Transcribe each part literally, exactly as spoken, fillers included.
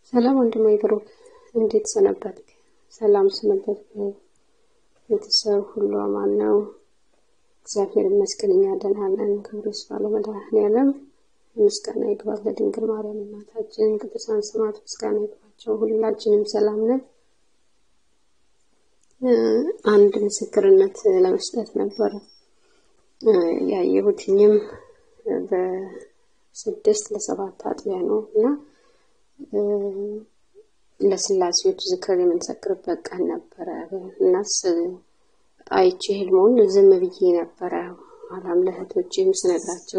ሰላም ወንድሜ ብሩክ እንዴት ሰነበትክ? ሰላም ሰነበትክ? ቤተሰብ ሁሉ አማን ነው? እግዚአብሔር ይመስገን እኛ ደህና ነን። ክብር ይስፋ ለመድኃኔዓለም። ምስጋና ይግባው ለድንግል ማርያም እናታችን። ቅዱሳን ስማት ምስጋና ይግባቸው። ሁላችንም ሰላም ነን። አንድ ምስክርነት ለመስጠት ነበር ያየሁትኝም በስድስት ለሰባት አጥቢያ ነውና ለስላሴዎች ዝክር የምንሰክርበት ቀን ነበር እናስ አይቼ ህልሙን ዝም ብዬ ነበር አላም ለህቶቼም ስነግራቸው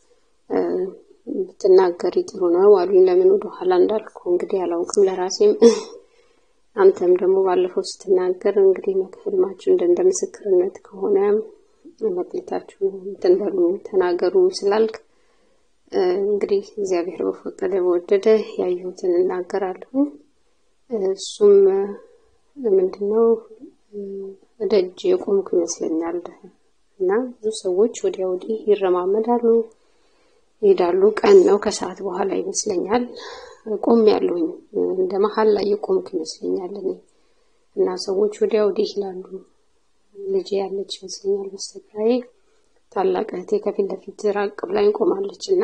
ተናገሪ ጥሩ ነው አሉኝ። ለምን ወደ ኋላ እንዳልኩ እንግዲህ አላውቅም ለራሴም አንተም ደግሞ ባለፈው ስትናገር እንግዲህ ህልማችሁ እንደ ምስክርነት ከሆነ መጥልታችሁ ተንበሉ ተናገሩ ስላልክ እንግዲህ እግዚአብሔር በፈቀደ በወደደ ያዩትን እናገራለሁ። እሱም ምንድነው ደጅ የቆምኩ ይመስለኛል እና ብዙ ሰዎች ወዲያ ወዲህ ይረማመዳሉ ይዳሉ። ቀን ነው ከሰዓት በኋላ ይመስለኛል ቆም ያለውኝ እንደ መሃል ላይ የቆምኩ ይመስለኛል እኔ እና ሰዎች ወዲያ ወዲህ ይላሉ። ልጅ ያለች ይመስለኛል በስተግራዬ ታላቅ እህቴ ከፊት ለፊት ራቅ ብላኝ ቆማለችና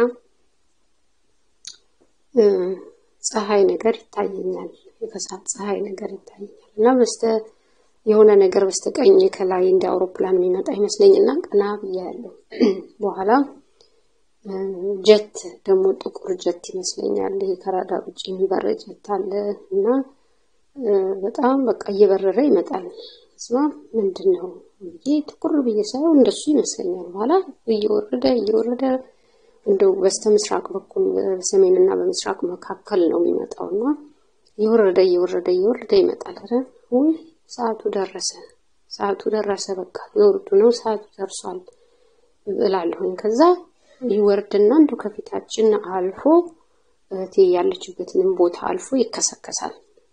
ፀሐይ ነገር ይታየኛል የከሳት ፀሐይ ነገር ይታየኛል እና በስተ የሆነ ነገር በስተቀኝ ከላይ እንደ አውሮፕላን የሚመጣ ይመስለኝና ቀና ብያለሁ። በኋላ ጀት ደግሞ ጥቁር ጀት ይመስለኛል ይሄ ከራዳር ውጪ የሚበረር ጀት አለ እና በጣም በቃ እየበረረ ይመጣል። እስማ ምንድነው ይሄ ጥቁር በየሳው እንደሱ ይመስለኛል። በኋላ እየወረደ እየወረደ እንደው በስተምስራቅ በኩል በሰሜንና በምስራቅ መካከል ነው የሚመጣውና ይወረደ ይወረደ ይወረደ ይመጣል። አረ ወይ ሰዓቱ ደረሰ ሰዓቱ ደረሰ በቃ ይወርዱ ነው ሰዓቱ ደርሷል እላለሁ። ከዛ ይወርድና እንደው ከፊታችን አልፎ እቴ ያለችበትንም ቦታ አልፎ ይከሰከሳል።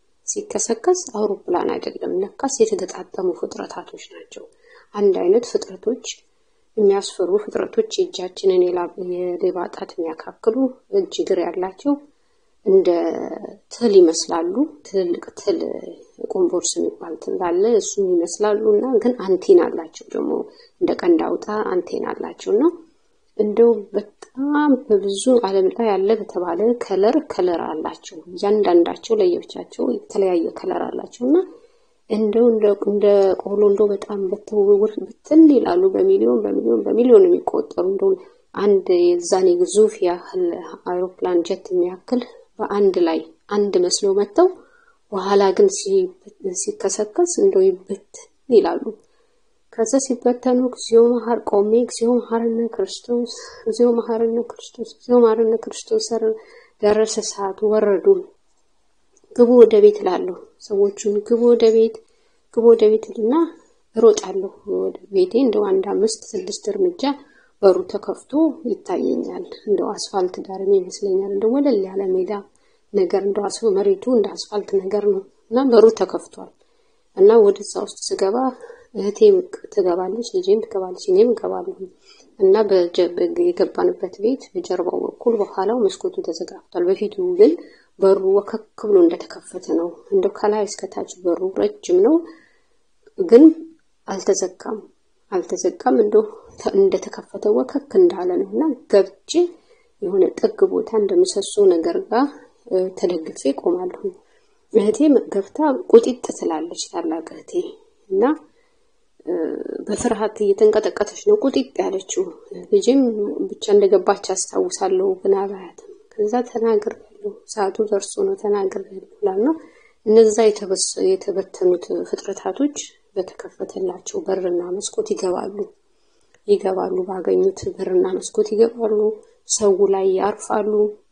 ሲከሰከስ አውሮፕላን አይደለም ለካስ የተገጣጠሙ ፍጥረታቶች ናቸው። አንድ አይነት ፍጥረቶች የሚያስፈሩ ፍጥረቶች እጃችንን የሌባጣት የሚያካክሉ እጅ እግር ያላቸው እንደ ትል ይመስላሉ። ትልቅ ትል ቆምቦርስ የሚባል ትል አለ እሱ ይመስላሉና ግን አንቴና አላቸው ደግሞ እንደ ቀንዳውጣ አንቴና አላቸውና እንደው በጣም በብዙ ዓለም ላይ ያለ በተባለ ከለር ከለር አላቸው። ያንዳንዳቸው ለየብቻቸው የተለያየ ከለር አላቸውና እንደው እንደ ቆሎ እንደው በጣም በተውውር በትን ይላሉ በሚሊዮን በሚሊዮን በሚሊዮን የሚቆጠሩ እንደው አንድ የዛኔ ግዙፍ ያህል አውሮፕላን ጀት የሚያክል በአንድ ላይ አንድ መስሎ መተው በኋላ ግን ሲከሰከስ እንደው ይበት ይላሉ። ከዛ ሲበተኑ እግዚኦ መሐር ቆሜ እግዚኦ መሐረነ ክርስቶስ እግዚኦ መሐረነ ክርስቶስ እግዚኦ መሐረነ ክርስቶስ ደረሰ ሰዓቱ ወረዱ። ግቡ ወደ ቤት ላለው ሰዎቹን ግቡ ወደ ቤት ግቡ ወደ ቤትና ሮጣለሁ ወደ ቤቴ እንደው አንድ አምስት ስድስት እርምጃ በሩ ተከፍቶ ይታየኛል። እንደው አስፋልት ዳር ይመስለኛል እንደው ወለል ያለ ሜዳ ነገር እንደው አስፋ መሬቱ እንደ አስፋልት ነገር ነው እና በሩ ተከፍቷል እና ወደዛ ውስጥ ስገባ እህቴ ትገባለች ልጄም ትገባለች እኔም እገባለሁ እና በየገባንበት ቤት በጀርባው በኩል በኋላው መስኮቱ ተዘጋግቷል። በፊቱ ግን በሩ ወከክ ብሎ እንደተከፈተ ነው። እንደው ከላይ እስከ ታች በሩ ረጅም ነው ግን አልተዘጋም አልተዘጋም እንደው እንደተከፈተ ወከክ እንዳለ ነውና ገብቼ የሆነ ጥግ ቦታ እንደምሰሶ ነገር ጋር ተደግፌ ቆማለሁ። እህቴ ገብታ ቁጢጥ ትላለች ታላቅ እህቴ እና በፍርሃት እየተንቀጠቀጠች ነው ቁጢጥ ያለችው። ልጄም ብቻ እንደገባች አስታውሳለሁ ግን አላያትም። ከዛ ተናግሬያለሁ ሰዓቱ ደርሶ ነው ተናግሬያለሁ። እነዛ የተበተኑት ፍጥረታቶች በተከፈተላቸው በርና መስኮት ይገባሉ ይገባሉ ባገኙት በርና መስኮት ይገባሉ ሰው ላይ ያርፋሉ።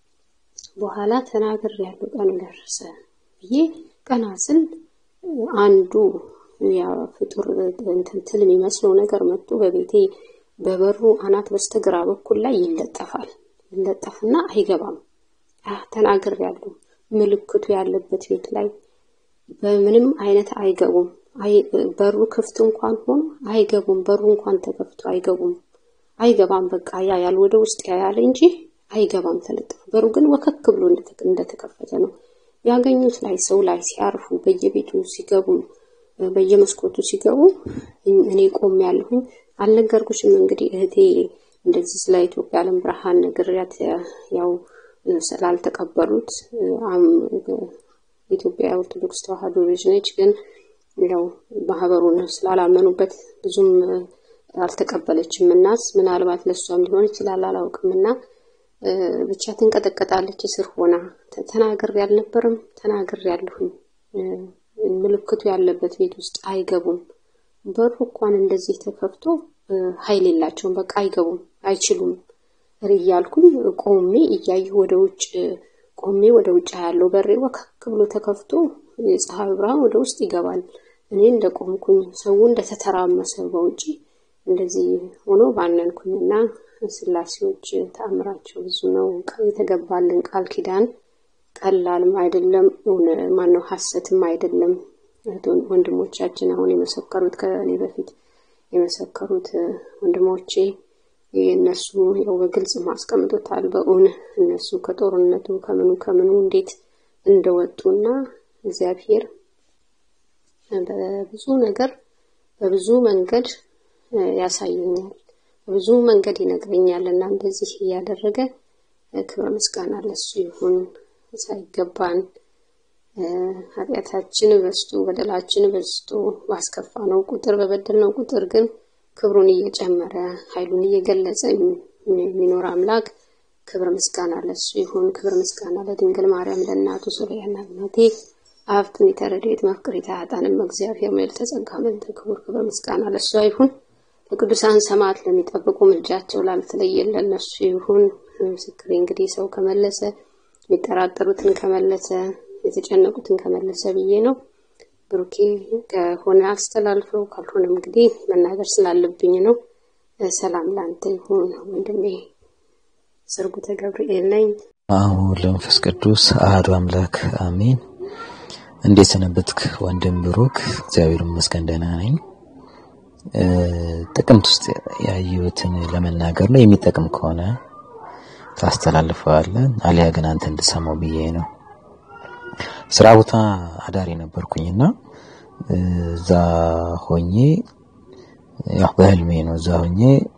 በኋላ ተናግሬያለሁ ቀኑ ደረሰ ብዬ ቀናስን አንዱ ያ ፍጡር እንትን ትል የሚመስለው ነገር መጥቶ በቤቴ በበሩ አናት በስተግራ በኩል ላይ ይለጠፋል ይለጠፍና አይገባም። አህ ተናግሬያለሁ ምልክቱ ያለበት ቤት ላይ በምንም አይነት አይገቡም። አይ በሩ ክፍት እንኳን ሆኖ አይገቡም። በሩ እንኳን ተከፍቶ አይገቡም አይገባም። በቃ ያ ያል ወደ ውስጥ ያያል እንጂ አይገባም ተለጥፎ። በሩ ግን ወከክ ብሎ እንደተከፈተ ነው። ያገኙት ላይ ሰው ላይ ሲያርፉ በየቤቱ ሲገቡ በየመስኮቱ ሲገቡ እኔ ቆም ያለሁኝ አልነገርኩሽም እንግዲህ እህቴ እንደዚህ ስለ ኢትዮጵያ ዓለም ብርሃን ነግሬያት ያው ስላልተቀበሉት አም ኢትዮጵያ ኦርቶዶክስ ተዋህዶ ልጅነች ግን ያው ማህበሩን ስላላመኑበት ብዙም አልተቀበለችምናስ ምናልባት ለሷም ሊሆን ይችላል አላውቅምና ብቻ ተንቀጠቀጣለች ስር ሆና ተናገር ያልነበረም ተናገር ያለሁኝ ምልክቱ ያለበት ቤት ውስጥ አይገቡም በሩ እንኳን እንደዚህ ተከፍቶ ኃይል የላቸውም በቃ አይገቡም አይችሉም ሪያልኩኝ ቆሜ እያየሁ ወደ ውጭ ቆሜ ወደ ውጭ ያለው በሬ ወከክ ብሎ ተከፍቶ የፀሐይ ብርሃን ወደ ውስጥ ይገባል እኔ እንደቆምኩኝ ሰው እንደተተራመሰ በውጪ እንደዚህ ሆኖ ባነንኩኝና ስላሴዎች ተአምራቸው ብዙ ነው የተገባልን ቃል ኪዳን ቀላልም አይደለም ማን ነው ሐሰትም አይደለም ወንድሞቻችን አሁን የመሰከሩት ከኔ በፊት የመሰከሩት ወንድሞቼ የነሱ ያው በግልጽ ማስቀምጦታል በእውን እነሱ ከጦርነቱ ከመኑ ከመኑ እንዴት እንደወጡና እግዚአብሔር በብዙ ነገር በብዙ መንገድ ያሳየኛል በብዙ መንገድ ይነግረኛልና እንደዚህ ያደረገ ክብረ ምስጋና ለሱ ይሁን ሳይገባን ኃጢአታችን በስቶ በደላችን በስቶ ዋስከፋነው ቁጥር በበደልነው ቁጥር ግን ክብሩን እየጨመረ ኃይሉን እየገለጸ የሚኖር አምላክ ክብረ ምስጋና ለሱ ይሁን ክብረ ምስጋና ለድንግል ማርያም ለእናቱ ሶሪያና እናቴ አፍቱን የተረደት መፍቅሪታ አጣንም እግዚአብሔር መልተ ጸጋመን ተክብር ክብረ ምስጋና ለሱ ይሁን ለቅዱሳን ሰማዕት ለሚጠብቁ ምልጃቸው ላልተለየለ ለነሱ ይሁን ምስክሬ እንግዲህ ሰው ከመለሰ የሚጠራጠሩትን ከመለሰ የተጨነቁትን ከመለሰ ብዬ ነው ብሩኬ ከሆነ አስተላልፈው ካልሆነም እንግዲህ መናገር ስላለብኝ ነው ሰላም ላንተ ይሁን ወንድሜ ሰርጉተ ገብርኤል ነኝ አዎ ለመንፈስ ቅዱስ አሐዱ አምላክ አሜን እንዴት ሰነበትክ ወንድም ብሩክ እግዚአብሔር ይመስገን ደህና ነኝ ጥቅምት ውስጥ ያየሁትን ለመናገር ነው የሚጠቅም ከሆነ ታስተላልፈዋለህ አሊያ ግን አንተ እንድሰማው ብዬ ነው ስራ ቦታ አዳሪ ነበርኩኝና እዛ ሆኜ ያው በህልሜ ነው እዛ ሆኜ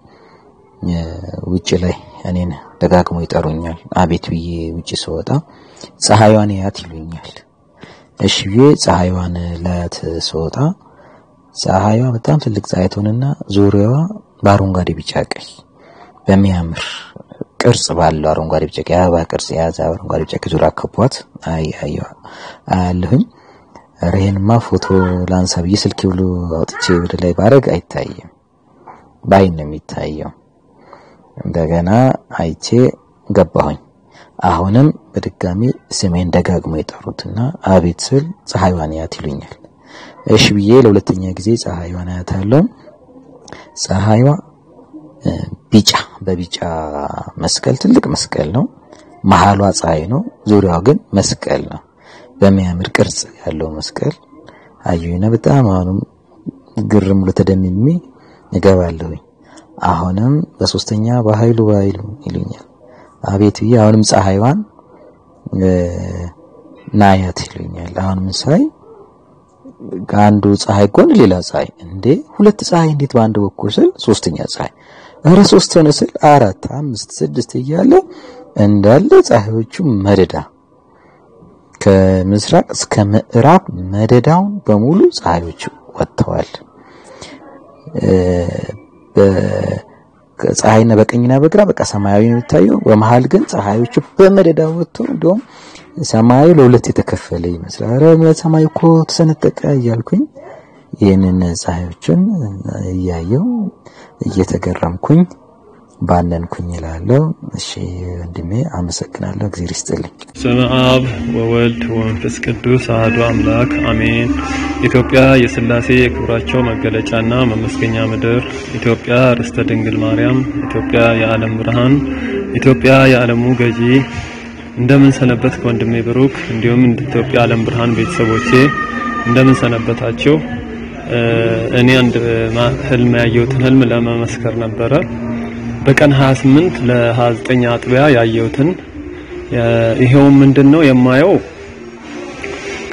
ውጪ ላይ እኔን ደጋግሞ ይጠሩኛል አቤት ብዬ ውጪ ስወጣ ፀሐይዋን ያት ይሉኛል እሺ ብዬ ፀሐይዋን ላት ስወጣ ፀሐይዋ በጣም ትልቅ ፀሐይ ሆነና ዙሪያዋ በአረንጓዴ ቢጫ ቀይ በሚያምር ቅርጽ ባለው አረንጓዴ ቢጫ ቀይ አበባ ቅርጽ የያዘ አረንጓዴ ቢጫ ቀይ ዙሪያ ከቧት አይ አይ አለሁኝ ረሄንማ ፎቶ ላንሳ ብዬ ስልኬ ብሎ አውጥቼ ወደ ላይ ባረግ አይታየም ባይን ነው የሚታየው እንደገና አይቼ ገባሁኝ አሁንም በድጋሚ ስሜን ደጋግሞ ይጠሩትና አቤት ስል ፀሐይዋን ያት ይሉኛል እሺ ብዬ ለሁለተኛ ጊዜ ፀሐይዋን ያታለው ፀሐይዋ ቢጫ በቢጫ መስቀል ትልቅ መስቀል ነው መሃሏ ፀሐይ ነው ዙሪያው ግን መስቀል ነው በሚያምር ቅርጽ ያለው መስቀል አዩና በጣም አሁንም ግርም ለተደምሚ ይገባለሁ አሁንም በሶስተኛ በኃይሉ በኃይሉ ይሉኛል አቤት ብዬ አሁንም ፀሐይዋን ናያት ይሉኛል አሁንም ሳይ ጋንዱ ፀሐይ ጎን ሌላ ፀሐይ እንዴ ሁለት ፀሐይ እንዴት ባንድ በኩል ስል ሶስተኛ ፀሐይ አረ ሶስት ሆነ ስል አራት አምስት ስድስት እያለ እንዳለ ፀሐዮቹ መደዳ ከምስራቅ እስከ ምዕራብ መደዳውን በሙሉ ፀሐዮቹ ወጥተዋል በፀሐይና በቀኝና በግራ በቃ ሰማያዊ ነው የሚታየው በመሃል ግን ፀሐዮቹ በመደዳው ወጥተው እንደውም ሰማዩ ለሁለት የተከፈለ ይመስላል አረ ሰማዩ እኮ ተሰነጠቀ እያልኩኝ ይሄንን ፀሐዮችን እያየው እየተገረምኩኝ ባነንኩኝ ይላልው እሺ ወንድሜ አመሰግናለሁ እግዚአብሔር ይስጥልኝ ሰማዕብ ወወልድ ወመንፈስ ቅዱስ አሐዱ አምላክ አሜን ኢትዮጵያ የሥላሴ የክብራቸው መገለጫና መመስገኛ ምድር ኢትዮጵያ ርስተ ድንግል ማርያም ኢትዮጵያ የዓለም ብርሃን ኢትዮጵያ የዓለሙ ገዢ እንደምን ሰነበት ወንድሜ ብሩክ እንዲሁም እንደ ኢትዮጵያ ዓለም ብርሃን ቤተሰቦቼ እንደምን ሰነበታችሁ እኔ አንድ ህልም ያየሁትን ህልም ለመመስከር ነበር በቀን ሃያ ስምንት ለ29 አጥቢያ ያየሁትን ይሄው ምንድነው የማየው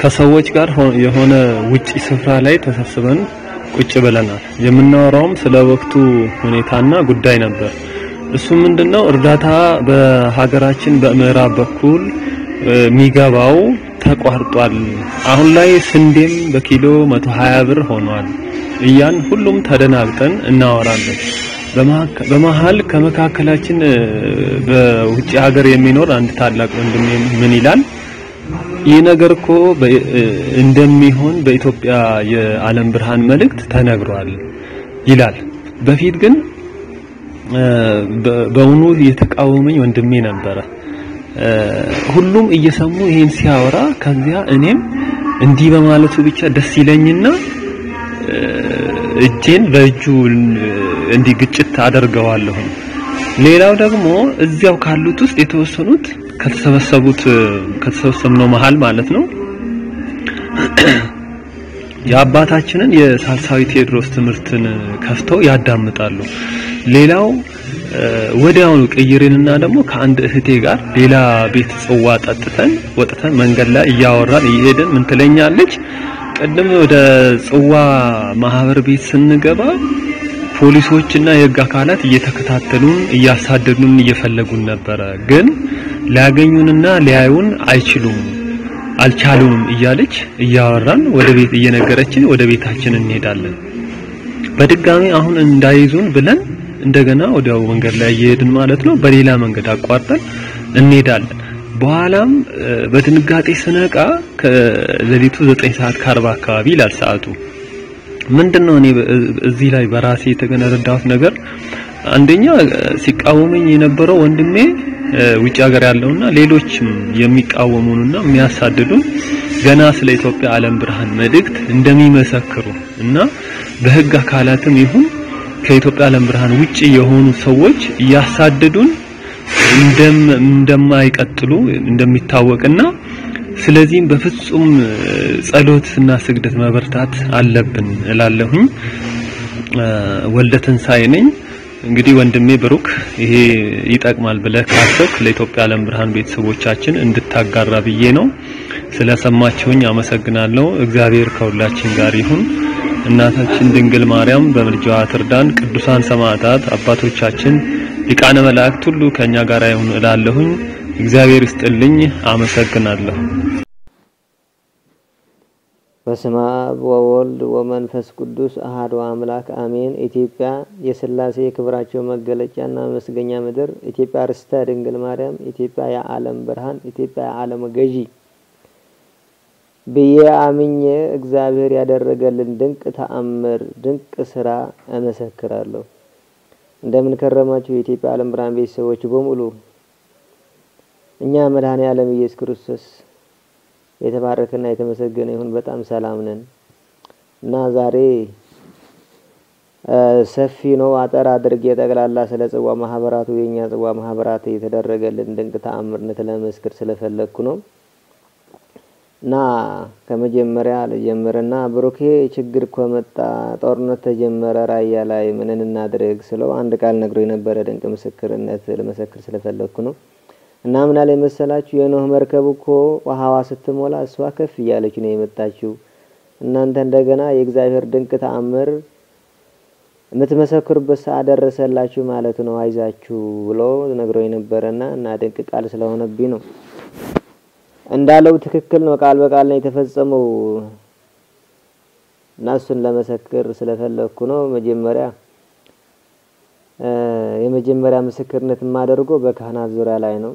ከሰዎች ጋር የሆነ ውጪ ስፍራ ላይ ተሰብስበን ቁጭ ብለናል። የምናወራውም ስለ ወቅቱ ሁኔታና ጉዳይ ነበር። እሱ ምንድነው እርዳታ በሀገራችን በምዕራብ በኩል ሚገባው ተቋርጧል። አሁን ላይ ስንዴም በኪሎ መቶ ሀያ ብር ሆኗል እያን ሁሉም ተደናግጠን እናወራለን። በመሃል ከመካከላችን በውጪ ሀገር የሚኖር አንድ ታላቅ ወንድም ምን ይላል? ይህ ነገር እኮ እንደሚሆን በኢትዮጵያ የዓለም ብርሃን መልእክት ተነግሯል ይላል። በፊት ግን በእውኑ የተቃወመኝ ወንድሜ ነበረ። ሁሉም እየሰሙ ይሄን ሲያወራ ከዚያ እኔም እንዲህ በማለቱ ብቻ ደስ ይለኝና እጄን በእጁ እንዲህ ግጭት አደርገዋለሁ። ሌላው ደግሞ እዚያው ካሉት ውስጥ የተወሰኑት ከተሰበሰቡት ከተሰበሰብነው መሃል ማለት ነው የአባታችንን የሳልሳዊ ቴዎድሮስ ትምህርትን ከፍተው ያዳምጣሉ። ሌላው ወዲያውኑ ቀይሬንና ደግሞ ከአንድ እህቴ ጋር ሌላ ቤት ጽዋ ጠጥተን ወጥተን መንገድ ላይ እያወራን እየሄድን ምን ትለኛለች? ቀደም ወደ ጽዋ ማህበር ቤት ስንገባ ፖሊሶችና የህግ አካላት እየተከታተሉን እያሳደዱን እየፈለጉን ነበረ፣ ግን ሊያገኙንና ሊያዩን አይችሉም አልቻሉም እያለች እያወራን ወደ ቤት እየነገረችን ወደ ቤታችን እንሄዳለን። በድጋሚ አሁን እንዳይዙን ብለን እንደገና ወዲያው መንገድ ላይ እየሄድን ማለት ነው በሌላ መንገድ አቋርጠን እንሄዳለን። በኋላም በድንጋጤ ስነቃ ከሌሊቱ ዘጠኝ ሰዓት ከአርባ አካባቢ ይላል ሰዓቱ። ምንድነው እኔ እዚህ ላይ በራሴ የተገነዘብኩት ነገር አንደኛ ሲቃወመኝ የነበረው ወንድሜ ውጭ ሀገር ያለውና ሌሎችም የሚቃወሙንና የሚያሳድዱን ገና ስለ ኢትዮጵያ ዓለም ብርሃን መልእክት እንደሚመሰክሩ እና በህግ አካላትም ይሁን ከኢትዮጵያ ዓለም ብርሃን ውጪ የሆኑ ሰዎች ያሳደዱን እንደም እንደማይቀጥሉ እንደሚታወቅና ስለዚህም በፍጹም ጸሎትና ስግደት መበርታት አለብን እላለሁኝ። ወልደተንሳይ ነኝ። እንግዲህ ወንድሜ ብሩክ ይሄ ይጠቅማል ብለህ ካሰብክ ለኢትዮጵያ ዓለም ብርሃን ቤተሰቦቻችን እንድታጋራ ብዬ ነው። ስለሰማችሁኝ አመሰግናለሁ። እግዚአብሔር ከሁላችን ጋር ይሁን። እናታችን ድንግል ማርያም በምልጃዋ ትርዳን። ቅዱሳን ሰማዕታት አባቶቻችን ሊቃነ መላእክት ሁሉ ከኛ ጋር ይሁን እላለሁኝ። እግዚአብሔር ይስጥልኝ። አመሰግናለሁ። በስመ አብ ወወልድ ወመንፈስ ቅዱስ አሐዱ አምላክ አሜን። ኢትዮጵያ የሥላሴ ክብራቸው መገለጫና መስገኛ ምድር፣ ኢትዮጵያ ርስተ ድንግል ማርያም፣ ኢትዮጵያ የዓለም ብርሃን፣ ኢትዮጵያ የዓለም ገዢ ብዬ አምኜ እግዚአብሔር ያደረገልን ድንቅ ተአምር ድንቅ ስራ እመሰክራለሁ። እንደምን ከረማችሁ የኢትዮጵያ ዓለም ብርሃን ቤተሰቦች በሙሉ። እኛ መድኃኔ ዓለም ኢየሱስ ክርስቶስ የተባረከና የተመሰገነ ይሁን በጣም ሰላም ነን እና ዛሬ ሰፊ ነው አጠር አድርጌ ጠቅላላ ስለ ጽዋ ማህበራቱ የኛ ጽዋ ማህበራት የተደረገልን ድንቅ ተአምርነት ለመስክር ስለፈለኩ ነው። እና ከመጀመሪያ ለጀመረና ብሩኬ ችግር ከመጣ ጦርነት ተጀመረ ራያ ላይ ምን እናድርግ ስለው አንድ ቃል ነግሮኝ ነበር። ድንቅ ምስክርነት ለመሰክር ስለፈለኩ ነው። እና ምን አለ መሰላችሁ የኖህ መርከብ እኮ ውሃዋ ስትሞላ እሷ ከፍ እያለች ነው የመጣችው። እናንተ እንደገና የእግዚአብሔር ድንቅ ተአምር የምትመሰክሩበት ሰዓት ደረሰላችሁ ማለት ነው፣ አይዛችሁ ብሎ ነግሮኝ ነበርና እና ድንቅ ቃል ስለሆነብኝ ነው። እንዳለው ትክክል ነው፣ ቃል በቃል ነው የተፈጸመው። ናሱን ለመሰክር ስለፈለኩ ነው። መጀመሪያ የመጀመሪያ ምስክርነት የማደርገው በካህናት ዙሪያ ላይ ነው።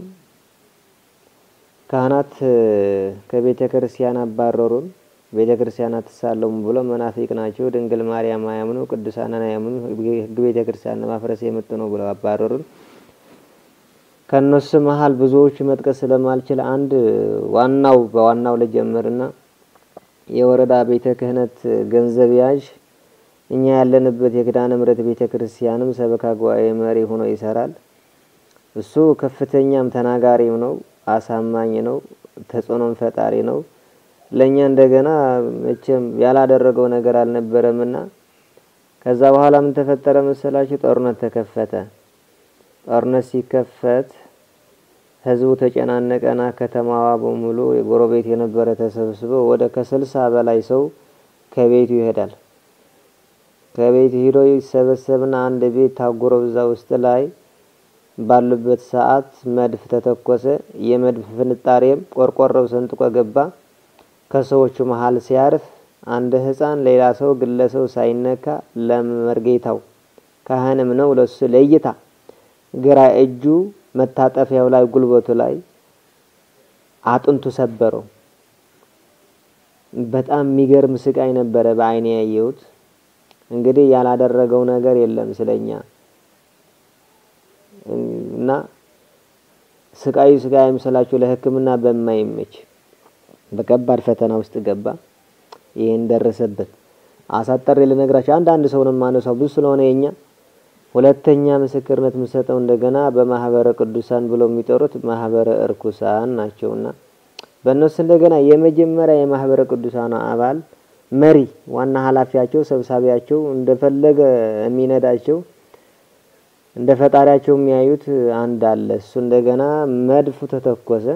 ካህናት ከቤተ ክርስቲያን አባረሩን። ቤተ ክርስቲያናት ተሳለሙ ብሎ መናፍቅ ናቸው፣ ድንግል ማርያም አያምኑ፣ ቅዱሳንን አያምኑ፣ ህግ ቤተ ክርስቲያን ለማፍረስ የመጡ ነው ብለው አባረሩን። ከነሱ መሃል ብዙዎች መጥቀስ ስለማልችል አንድ ዋናው በዋናው ለጀመርና የወረዳ ቤተ ክህነት ገንዘብ ያዥ እኛ ያለንበት የኪዳነ ምሕረት ቤተ ክርስቲያንም ሰበካ ጉባኤ መሪ ሆኖ ይሰራል። እሱ ከፍተኛም ተናጋሪም ነው፣ አሳማኝ ነው፣ ተጽዕኖም ፈጣሪ ነው። ለኛ እንደገና መቼም ያላደረገው ነገር አልነበረምና ከዛ በኋላ ምን ተፈጠረ መሰላችሁ? ጦርነት ተከፈተ። ጦርነት ሲከፈት ህዝቡ ተጨናነቀና ከተማዋ በሙሉ የጎረቤት የነበረ ተሰብስበው ወደ ከስልሳ በላይ ሰው ከቤቱ ይሄዳል። ከቤቱ ሄዶ ይሰበሰብና አንድ ቤት ታጉረው እዛ ውስጥ ላይ ባሉበት ሰዓት መድፍ ተተኮሰ። የመድፍ ፍንጣሬም ቆርቆሮው ሰንጥቆ ገባ። ከሰዎቹ መሃል ሲያርፍ አንድ ህፃን ሌላ ሰው ግለሰው ሳይነካ ለመርጌታው ካህንም ነው ለሱ ለይታ ግራ እጁ መታጠፊያው ላይ ጉልበቱ ላይ አጥንቱ ሰበረው። በጣም የሚገርም ስቃይ ነበረ በአይኔ ያየሁት። እንግዲህ ያላደረገው ነገር የለም ስለኛ እና ስቃዩ ስቃይ መስላችሁ ለህክምና በማይመች በከባድ ፈተና ውስጥ ገባ። ይሄን ደረሰበት። አሳጠር ልነግራችሁ አንድ አንድ ሰው ነው ማነሳው ብዙ ስለሆነ የኛ ሁለተኛ ምስክርነት መስጠው እንደገና በማህበረ ቅዱሳን ብሎ የሚጠሩት ማህበረ እርኩሳን ናቸውና በእነሱ እንደገና የመጀመሪያ የማህበረ ቅዱሳን አባል መሪ ዋና ኃላፊያቸው ሰብሳቢያቸው እንደፈለገ የሚነዳቸው እንደ ፈጣሪያቸው የሚያዩት አንድ አለ። እሱ እንደገና መድፉ ተተኮሰ።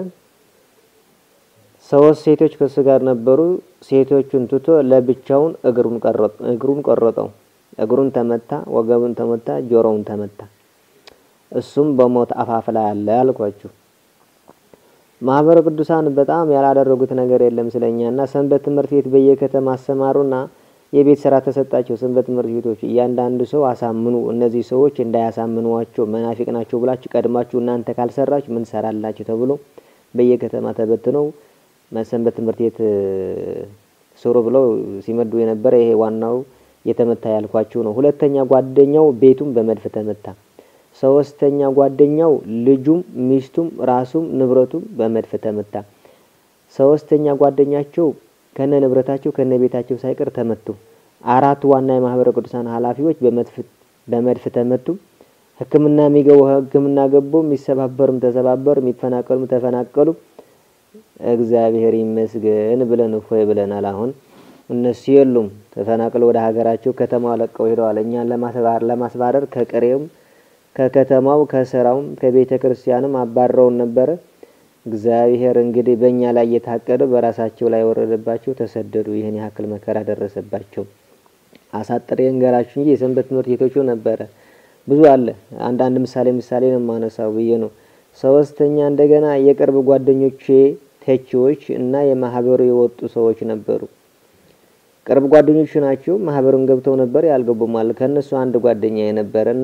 ሶስት ሴቶች ከሱ ጋር ነበሩ። ሴቶቹን ትቶ ለብቻውን እግሩን ቆረጠ እግሩን ቆረጠው። እግሩን ተመታ፣ ወገቡን ተመታ፣ ጆሮውን ተመታ። እሱም በሞት አፋፍ ላይ አለ አልኳችሁ። ማህበረ ቅዱሳን በጣም ያላደረጉት ነገር የለም ስለኛና ሰንበት ትምህርት ቤት በየከተማ አሰማሩና የቤት ስራ ተሰጣቸው። ሰንበት ትምህርት ቤቶች እያንዳንዱ ሰው አሳምኑ፣ እነዚህ ሰዎች እንዳያሳምኑዋቸው መናፍቅ ናቸው ብላችሁ ቀድማችሁ እናንተ ካልሰራችሁ ምን ሰራላችሁ ተብሎ በየከተማ ተበትነው ሰንበት ትምህርት ቤት ሶሮ ብለው ሲመዱ የነበረ ይሄ ዋናው የተመታ ያልኳችሁ ነው። ሁለተኛ ጓደኛው ቤቱም በመድፍ ተመታ። ሶስተኛ ጓደኛው ልጁም ሚስቱም ራሱም ንብረቱም በመድፍ ተመታ። ሶስተኛ ጓደኛቸው ከነ ንብረታቸው ከነ ቤታቸው ሳይቀር ተመቱ። አራት ዋና የማህበረ ቅዱሳን ኃላፊዎች በመድፍ በመድፍ ተመቱ። ህክምና የሚገቡ ህክምና ገቡ፣ የሚሰባበሩም ተሰባበሩ፣ የሚፈናቀሉም ተፈናቀሉ። እግዚአብሔር ይመስገን ብለን ሆይ ብለናል። አሁን እነሱ የሉም ተፈናቅለው ወደ ሀገራቸው ከተማው ለቀው ሄደዋል። እኛን ለማስባረር ለማስባረር ከቀሬውም ከከተማው ከሰራውም ከቤተ ክርስቲያንም አባረውን ነበር። እግዚአብሔር እንግዲህ በእኛ ላይ የታቀደ በራሳቸው ላይ ወረደባቸው፣ ተሰደዱ። ይሄን ያክል መከራ ደረሰባቸው። አሳጥሬ እንገራችሁ እንጂ የሰንበት ትምህርት ቤቶቹ ነበረ ብዙ አለ። አንድ አንድ ምሳሌ ምሳሌ ነው ማነሳው ብዬ ነው። ሶስተኛ እንደገና የቅርብ ጓደኞቼ ተቺዎች እና የማህበሩ የወጡ ሰዎች ነበሩ። ቅርብ ጓደኞች ናቸው። ማህበሩን ገብተው ነበር ያልገቡም አለ። ከነሱ አንድ ጓደኛ የነበረና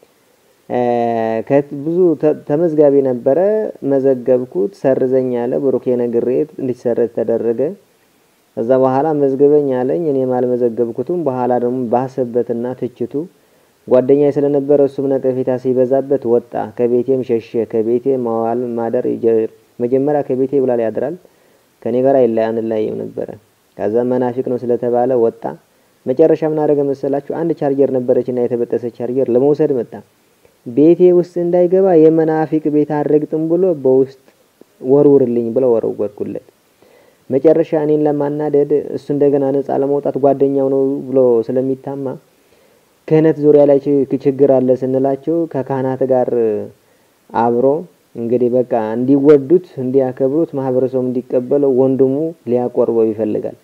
ከብዙ ተመዝጋቢ ነበረ። መዘገብኩት፣ ሰርዘኝ አለ። ብሩክ የነግሬት እንዲሰረዝ ተደረገ። ከዛ በኋላ መዝገበኝ አለኝ። እኔ ማልመዘገብኩትም በኋላ ደግሞ ባሰበትና ትችቱ ጓደኛዬ ስለነበረ እሱም ነቀፌታ ሲበዛበት ወጣ። ከቤቴም ሸሸ። ከቤቴ ማዋል ማደር መጀመሪያ ከቤቴ ብላል ያድራል። ከኔ ጋር አይላያን ላይም ነበር። ከዛ መናፍቅ ነው ስለተባለ ወጣ። መጨረሻ ምን አደረገ መሰላችሁ? አንድ ቻርጀር ነበረችና የተበጠሰ ቻርጀር ለመውሰድ መጣ። ቤቴ ውስጥ እንዳይገባ የመናፍቅ ቤት አረግጥም ብሎ በውስጥ ወርውርልኝ ብሎ ወረወርኩለት። መጨረሻ እኔን ለማናደድ እሱ እንደገና ነፃ ለመውጣት ጓደኛው ነው ብሎ ስለሚታማ ከነት ዙሪያ ላይ ችግር አለ ስንላቸው ከካህናት ጋር አብሮ እንግዲህ በቃ እንዲወዱት እንዲያከብሩት ማህበረሰቡ እንዲቀበለው ወንድሙ ሊያቆርበው ይፈልጋል።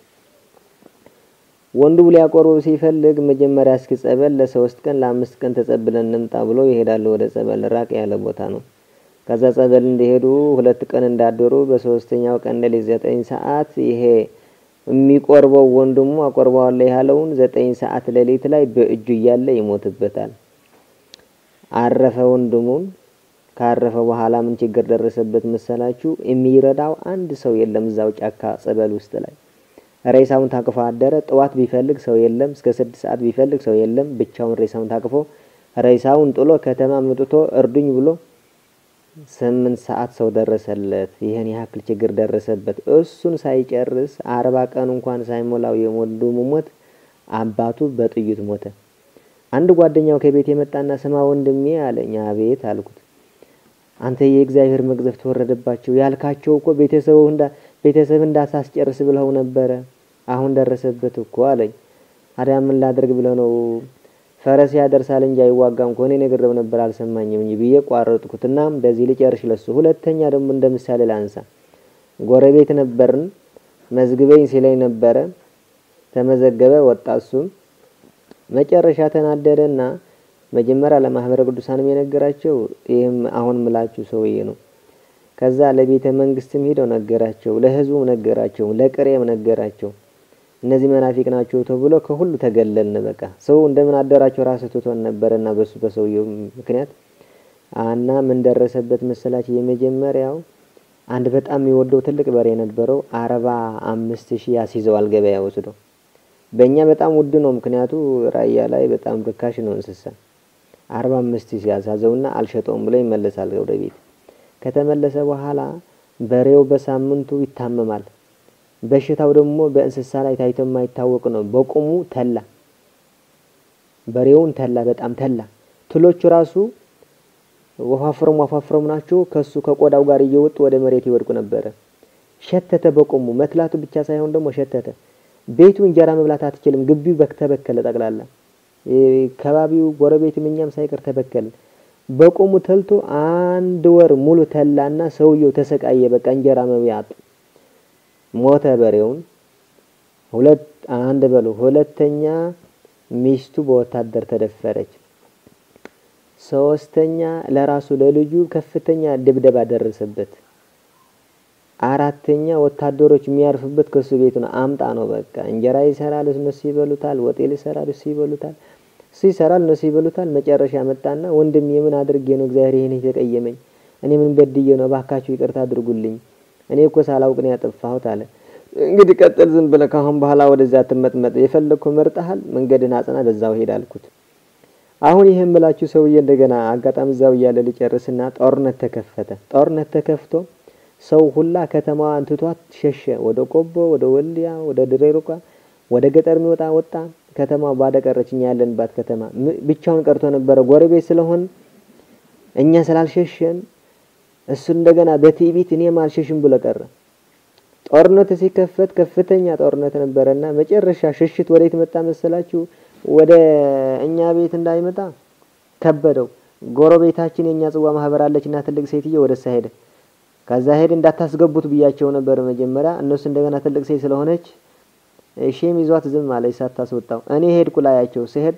ወንድሙ ሊያቆርበው ሲፈልግ መጀመሪያ እስኪ ጸበል ለሶስት ቀን ለአምስት ቀን ተጸብለን እንምጣ ብሎ ይሄዳል። ወደ ጸበል ራቅ ያለ ቦታ ነው። ከዛ ጸበል እንደሄዱ ሁለት ቀን እንዳደሩ በሶስተኛው ቀን ለሊት ዘጠኝ ሰዓት ይሄ የሚቆርበው ወንድሙ አቆርባዋለሁ ያለውን ዘጠኝ ሰዓት ለሊት ላይ በእጁ ያለ ይሞትበታል። አረፈ ወንድሙን። ካረፈ በኋላ ምን ችግር ደረሰበት መሰላችሁ? የሚረዳው አንድ ሰው የለም። እዛው ጫካ ጸበል ውስጥ ላይ ሬሳውን ታቅፎ አደረ። ጠዋት ቢፈልግ ሰው የለም። እስከ ስድስት ሰዓት ቢፈልግ ሰው የለም። ብቻውን ሬሳውን ታቅፎ ሬሳውን ጥሎ ከተማ መጥቶ እርዱኝ ብሎ ስምንት ሰዓት ሰው ደረሰለት። ይሄን ያክል ችግር ደረሰበት። እሱን ሳይጨርስ አርባ ቀን እንኳን ሳይሞላው የወንድሙ ሞት አባቱ በጥይት ሞተ። አንድ ጓደኛው ከቤት የመጣና ስማ ወንድሜ አለኝ። አቤት አልኩት። አንተ የእግዚአብሔር መግዘፍ ተወረደባቸው ያልካቸው እኮ ቤተሰቡ እንዳ ቤተሰብ እንዳሳስጨርስ ብለው ነበር። አሁን ደረሰበት እኮ አለኝ። አዲያ ምን ላድርግ ብለው ነው? ፈረስ ያደርሳል እንጂ አይዋጋም ኮኔ ነግሬው ነበር አልሰማኝም እንጂ ብዬ ቋረጥኩትና እንደዚህ ልጨርሽ ለሱ። ሁለተኛ ደግሞ እንደምሳሌ ላንሳ። ጎረቤት ነበርን መዝግበኝ ሲለኝ ነበረ ተመዘገበ ወጣሱም መጨረሻ ተናደደና መጀመሪያ ለማህበረ ቅዱሳንም የነገራቸው ይሄም አሁን ምላችሁ ሰውዬ ነው። ከዛ ለቤተ መንግስትም ሄደው ነገራቸው፣ ለህዝቡ ነገራቸው፣ ለቅሬም ነገራቸው። እነዚህ መናፊቅ ናቸው ተብሎ ከሁሉ ተገለልን። በቃ ሰው እንደምን አደራቸው ራስ ተቶን ነበርና በሱ በሰውየው ምክንያት አና ምን ደረሰበት መሰላችሁ? የመጀመሪያው አንድ በጣም የሚወደው ትልቅ በሬ ነበረው አርባ አምስት ሺህ ያስይዘዋል ገበያ ወስዶ። በእኛ በጣም ውድ ነው ምክንያቱ ራያ ላይ በጣም ርካሽ ነው እንስሳ። አርባ አምስት ሺህ ያሳዘውና አልሸጠውም ብሎ ይመለሳል ወደ ቤት። ከተመለሰ በኋላ በሬው በሳምንቱ ይታመማል። በሽታው ደግሞ በእንስሳ ላይ ታይቶ የማይታወቅ ነው። በቁሙ ተላ በሬውን ተላ በጣም ተላ። ትሎቹ ራሱ ወፋፍረም ወፋፍረም ናቸው። ከሱ ከቆዳው ጋር እየወጡ ወደ መሬት ይወድቁ ነበር። ሸተተ በቁሙ መትላቱ ብቻ ሳይሆን ደግሞ ሸተተ። ቤቱ እንጀራ መብላት አትችልም። ግቢው በከተበከለ ጠቅላላ ከባቢው ጎረቤት ምኛም ሳይቀር ተበከለ። በቁሙ ተልቶ አንድ ወር ሙሉ ተላና ሰውየው ተሰቃየ። በቃ እንጀራ መብያት ሞተ በሬውን። ሁለት አንድ በሉ። ሁለተኛ ሚስቱ በወታደር ተደፈረች። ሶስተኛ ለራሱ ለልጁ ከፍተኛ ድብደባ ደረሰበት። አራተኛ ወታደሮች የሚያርፉበት ከሱ ቤት ነው። አምጣ ነው በቃ እንጀራ ይሰራል እነሱ ይበሉታል፣ ወጥ ይሰራል እሱ ይበሉታል፣ እሱ ይሰራል እነሱ ይበሉታል። መጨረሻ መጣና ወንድም የምን አድርጌ ነው እግዚአብሔር ይሄን የተቀየመኝ? እኔ ምን በድዬ ነው? ባካችሁ ይቅርታ አድርጉልኝ፣ እኔ እኮ ሳላውቅ ነው ያጠፋሁት አለ። እንግዲህ ቀጥል ዝም ብለህ ካሁን በኋላ ወደዛ ተመጥመጥ፣ የፈለግከው መርጠሃል፣ መንገድን አጽና፣ በዛው ሄድ አልኩት። አሁን ይሄን ብላችሁ ሰውዬ እንደገና አጋጣሚ እዛው እያለ ሊጨርስና ጦርነት ተከፈተ። ጦርነት ተከፍቶ ሰው ሁላ ከተማዋን ትቷት ሸሸ። ወደ ቆቦ፣ ወደ ወልዲያ፣ ወደ ድሬሮቃ፣ ወደ ገጠር የሚወጣ ወጣ። ከተማው ባዶ ቀረችኝ። ያለንባት ከተማ ብቻውን ቀርቶ ነበረ። ጎረቤት ስለሆን እኛ ስላልሸሸን እሱ እንደገና በቲቪት እኔም አልሸሽም ብሎ ቀረ። ጦርነት ሲከፈት ከፍተኛ ጦርነት ነበርና መጨረሻ ሽሽት ወዴት መጣ መሰላችሁ? ወደ እኛ ቤት እንዳይመጣ ከበደው። ጎረቤታችን የኛ ጽዋ ማህበር አለችና ትልቅ ሴትዬ ወደሳ ሄደ። ከዛ ሄድ እንዳታስገቡት ብያቸው ነበር መጀመሪያ። እነሱ እንደገና ትልቅ ሴት ስለሆነች ሼም ይዟት ዝም አለች ሳታስወጣው። እኔ ሄድኩ ላያቸው። ሲሄድ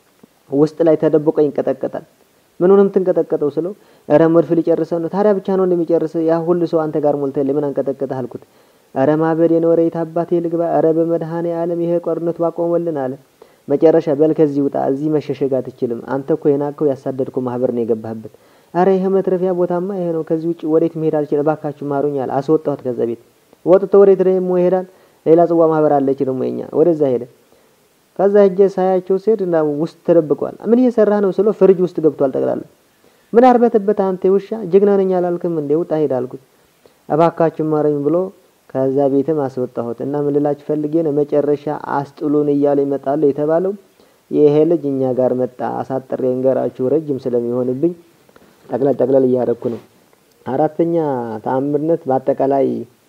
ውስጥ ላይ ተደብቆ ይንቀጠቀጣል። ምን ሆነም ትንቀጠቀጠው ስለው አረ መድፍ ሊጨርሰው ነው። ታዲያ ብቻ ነው እንደሚጨርስ ያ ሁሉ ሰው አንተ ጋር ሞልተ ለምን አንቀጠቀጠህ አልኩት። አረ ማበዴ ነው ወሬት አባቴ ልግባ። አረ በመድሃኔ ዓለም ይሄ ጦርነት ባቆመልን አለ። መጨረሻ በል ከዚህ ውጣ፣ እዚህ መሸሸግ አትችልም። አንተ እኮ የናቀው ያሳደድከው ማህበር ነው የገባህበት። አረ ይሄ መትረፊያ ቦታማ ይሄ ነው፣ ከዚህ ውጪ ወዴት መሄድ አልችልም፣ እባካችሁ ማሩኝ አለ። አስወጣሁት ከዛ ቤት። ወጥቶ ወዴት ደግሞ ይሄዳል? ሌላ ጽዋ ማህበር አለች ደግሞ የኛ፣ ወደዛ ሄደ። ከዛ ሄጄ ሳያቸው ሲሄድ እና ውስጥ ተደብቀዋል። ምን እየሰራህ ነው ስለው ፍሪጅ ውስጥ ገብቷል ጠቅላላ። ምን አርበተበት አንተ ውሻ፣ ጀግና ነኝ አላልክም እንዴ? ውጣ ሄድ አልኩት። እባካችሁ ማሩኝ ብሎ ከዛ ቤትም አስወጣሁት። እና ምን ልላችሁ ፈልጌ ነው መጨረሻ አስጥሉን እያለ ይመጣል የተባለው ይሄ ልጅ እኛ ጋር መጣ። አሳጥሬ እንገራችሁ ረጅም ስለሚሆንብኝ ጠቅለል ጠቅለል እያደረኩ ነው። አራተኛ ተአምርነት በአጠቃላይ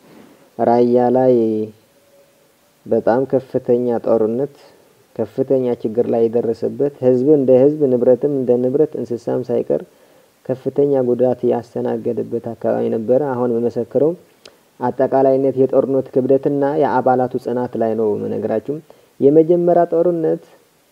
ራያ ላይ በጣም ከፍተኛ ጦርነት፣ ከፍተኛ ችግር ላይ የደረሰበት ህዝብ እንደ ህዝብ፣ ንብረትም እንደ ንብረት፣ እንስሳም ሳይቀር ከፍተኛ ጉዳት ያስተናገደበት አካባቢ ነበር። አሁን በመሰከረው አጠቃላይነት የጦርነት ክብደትና የአባላቱ ጽናት ላይ ነው መነግራችሁ። የመጀመሪያ ጦርነት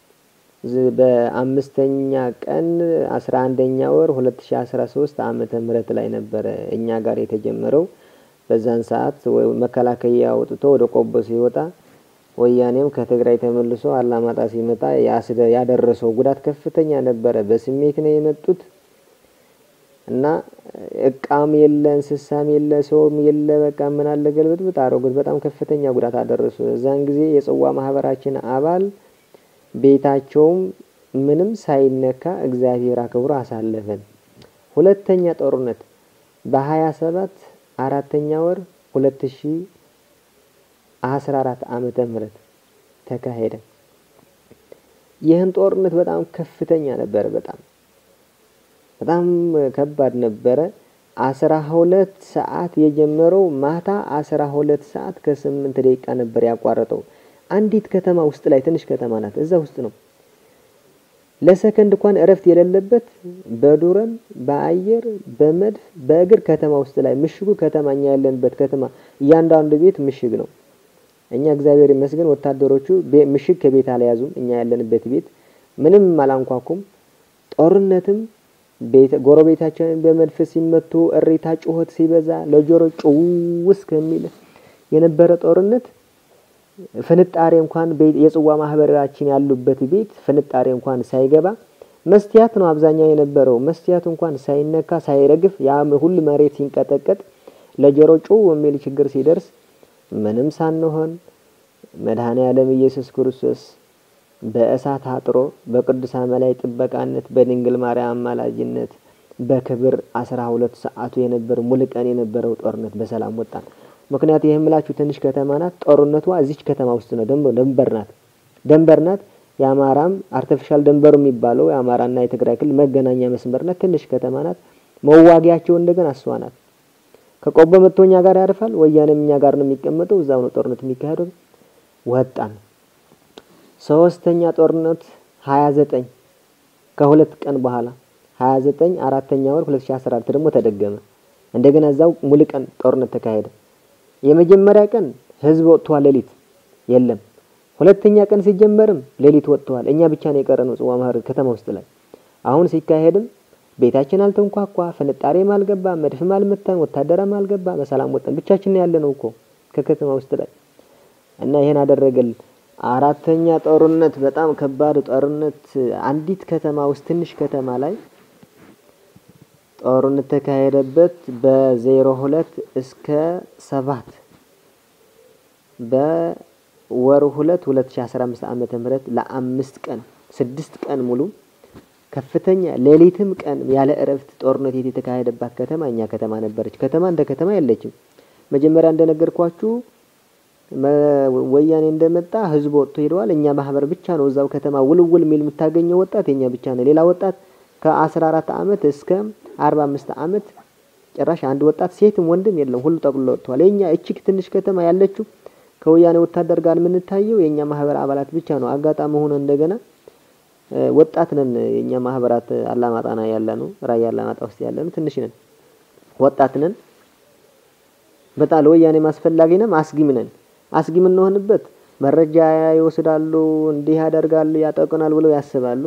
በአምስተኛ ቀን አስራ አንደኛ ወር ሁለት ሺህ አስራ ሶስት ዓመተ ምህረት ላይ ነበር እኛ ጋር የተጀመረው። በዛን ሰዓት መከላከያ ወጥቶ ወደ ቆቦ ሲወጣ ወያኔም ከትግራይ ተመልሶ አላማጣ ሲመጣ ያደረሰው ጉዳት ከፍተኛ ነበረ። በስሜት ነው የመጡት እና እቃም የለ እንስሳም የለ ሰውም የለ በቃ ምን አለ ገልብጥ አረጉት። በጣም ከፍተኛ ጉዳት አደረሱ። እዛን ጊዜ የጽዋ ማህበራችን አባል ቤታቸውም ምንም ሳይነካ እግዚአብሔር አክብሮ አሳለፈን። ሁለተኛ ጦርነት በሀያ ሰባት አራተኛ ወር ሁለት ሺህ አስራ አራት ዓመተ ምህረት ተካሄደ። ይህን ጦርነት በጣም ከፍተኛ ነበር። በጣም በጣም ከባድ ነበረ። አስራ ሁለት ሰዓት የጀመረው ማታ አስራ ሁለት ሰዓት ከስምንት ደቂቃ ነበር ያቋረጠው። አንዲት ከተማ ውስጥ ላይ ትንሽ ከተማ ናት፣ እዛ ውስጥ ነው። ለሰከንድ እንኳን እረፍት የሌለበት በዱረም በአየር በመድፍ በእግር ከተማ ውስጥ ላይ ምሽጉ ከተማኛ ያለንበት ከተማ እያንዳንዱ ቤት ምሽግ ነው። እኛ እግዚአብሔር ይመስገን ወታደሮቹ ምሽግ ከቤት አልያዙም። እኛ ያለንበት ቤት ምንም አላንኳኩም። ጦርነትም ቤት ጎረቤታችንን በመድፍ ሲመቱ እሪታ ጩኸት ሲበዛ ለጆሮ ጭውስ ከሚል የነበረ ጦርነት ፍንጣሬ እንኳን የጽዋ ማህበራችን ያሉበት ቤት ፍንጣሬ እንኳን ሳይገባ መስቲያት ነው አብዛኛው የነበረው። መስቲያት እንኳን ሳይነካ ሳይረግፍ ያ ሁሉ መሬት ሲንቀጠቀጥ ለጆሮ ጭው የሚል ችግር ሲደርስ ምንም ሳንሆን መድኃኔ ዓለም ኢየሱስ ክርስቶስ በእሳት አጥሮ በቅዱሳን መላእክት ጥበቃነት በድንግል ማርያም አማላጅነት በክብር አስራ ሁለት ሰዓቱ የነበረው ሙሉ ቀን የነበረው ጦርነት በሰላም ወጣን። ምክንያት ይሄምላችሁ ትንሽ ከተማ ናት። ጦርነቷ እዚች ከተማ ውስጥ ነው። ደንበር ደንበር ናት ደንበር ናት። የአማራም አርቲፊሻል ደንበሩ የሚባለው የአማራና የትግራይ ክልል መገናኛ መስመር ናት። ትንሽ ከተማ ናት። መዋጊያቸው እንደገና እሷ ናት። ከቆቦ መጥቶኛ ጋር ያርፋል። ወያኔም እኛ ጋር ነው የሚቀመጠው። እዛው ነው ጦርነት የሚካሄደው። ወጣን። ሶስተኛ ጦርነት ሃያ ዘጠኝ ከሁለት ቀን በኋላ ሃያ ዘጠኝ አራተኛ ወር ሁለት ሺህ አስራ አራት ደግሞ ተደገመ። እንደገና እዛው ሙሉ ቀን ጦርነት ተካሄደ። የመጀመሪያ ቀን ህዝብ ወጥቷል፣ ሌሊት የለም። ሁለተኛ ቀን ሲጀመርም ሌሊት ወጥቷል። እኛ ብቻ ነው የቀረነው ጽዋ ማህበር ከተማ ውስጥ ላይ። አሁን ሲካሄድም ቤታችን አልተንኳኳ፣ ፍንጣሬም አልገባ፣ መድፍም አልመታን፣ ወታደራም አልገባ፣ በሰላም ወጣን። ብቻችን ነው ያለነው እኮ ከከተማ ውስጥ ላይ እና ይሄን አደረገል። አራተኛ ጦርነት በጣም ከባድ ጦርነት አንዲት ከተማ ውስጥ ትንሽ ከተማ ላይ ጦርነት ተካሄደበት በዜሮ ሁለት እስከ ሰባት በወር ሁለት ሁለት ሺህ አስራ አምስት ዓመተ ምህረት ለአምስት ቀን ስድስት ቀን ሙሉ ከፍተኛ ሌሊትም ቀን ያለ እረፍት ጦርነት የተካሄደባት ከተማ እኛ ከተማ ነበረች። ከተማ እንደ ከተማ የለችም። መጀመሪያ እንደነገርኳችሁ ወያኔ እንደመጣ ህዝብ ወጥቶ ሄደዋል። እኛ ማህበር ብቻ ነው እዛው ከተማ ውልውል ሚል የምታገኘው ወጣት የኛ ብቻ ነው። ሌላ ወጣት ከአስራ አራት ዓመት እስከ አርባ አምስት ዓመት ጭራሽ አንድ ወጣት ሴትም ወንድም የለም። ሁሉ ጠቅልሎ ወጥቷል። የኛ እቺክ ትንሽ ከተማ ያለችው ከወያኔ ወታደር ጋር የምንታየው የኛ ማህበር አባላት ብቻ ነው። አጋጣሚ ሆኖ እንደገና ወጣት ነን። የኛ ማህበራት አላማጣና ያለነው ራያ አላማጣ ውስጥ ያለነው ትንሽ ነን፣ ወጣት ነን። በጣም ወያኔ ማስፈላጊ ነን፣ አስጊም ነን። አስጊም እንሆንበት መረጃ ይወስዳሉ፣ እንዲህ ያደርጋሉ፣ ያጠቁናል ብለው ያስባሉ።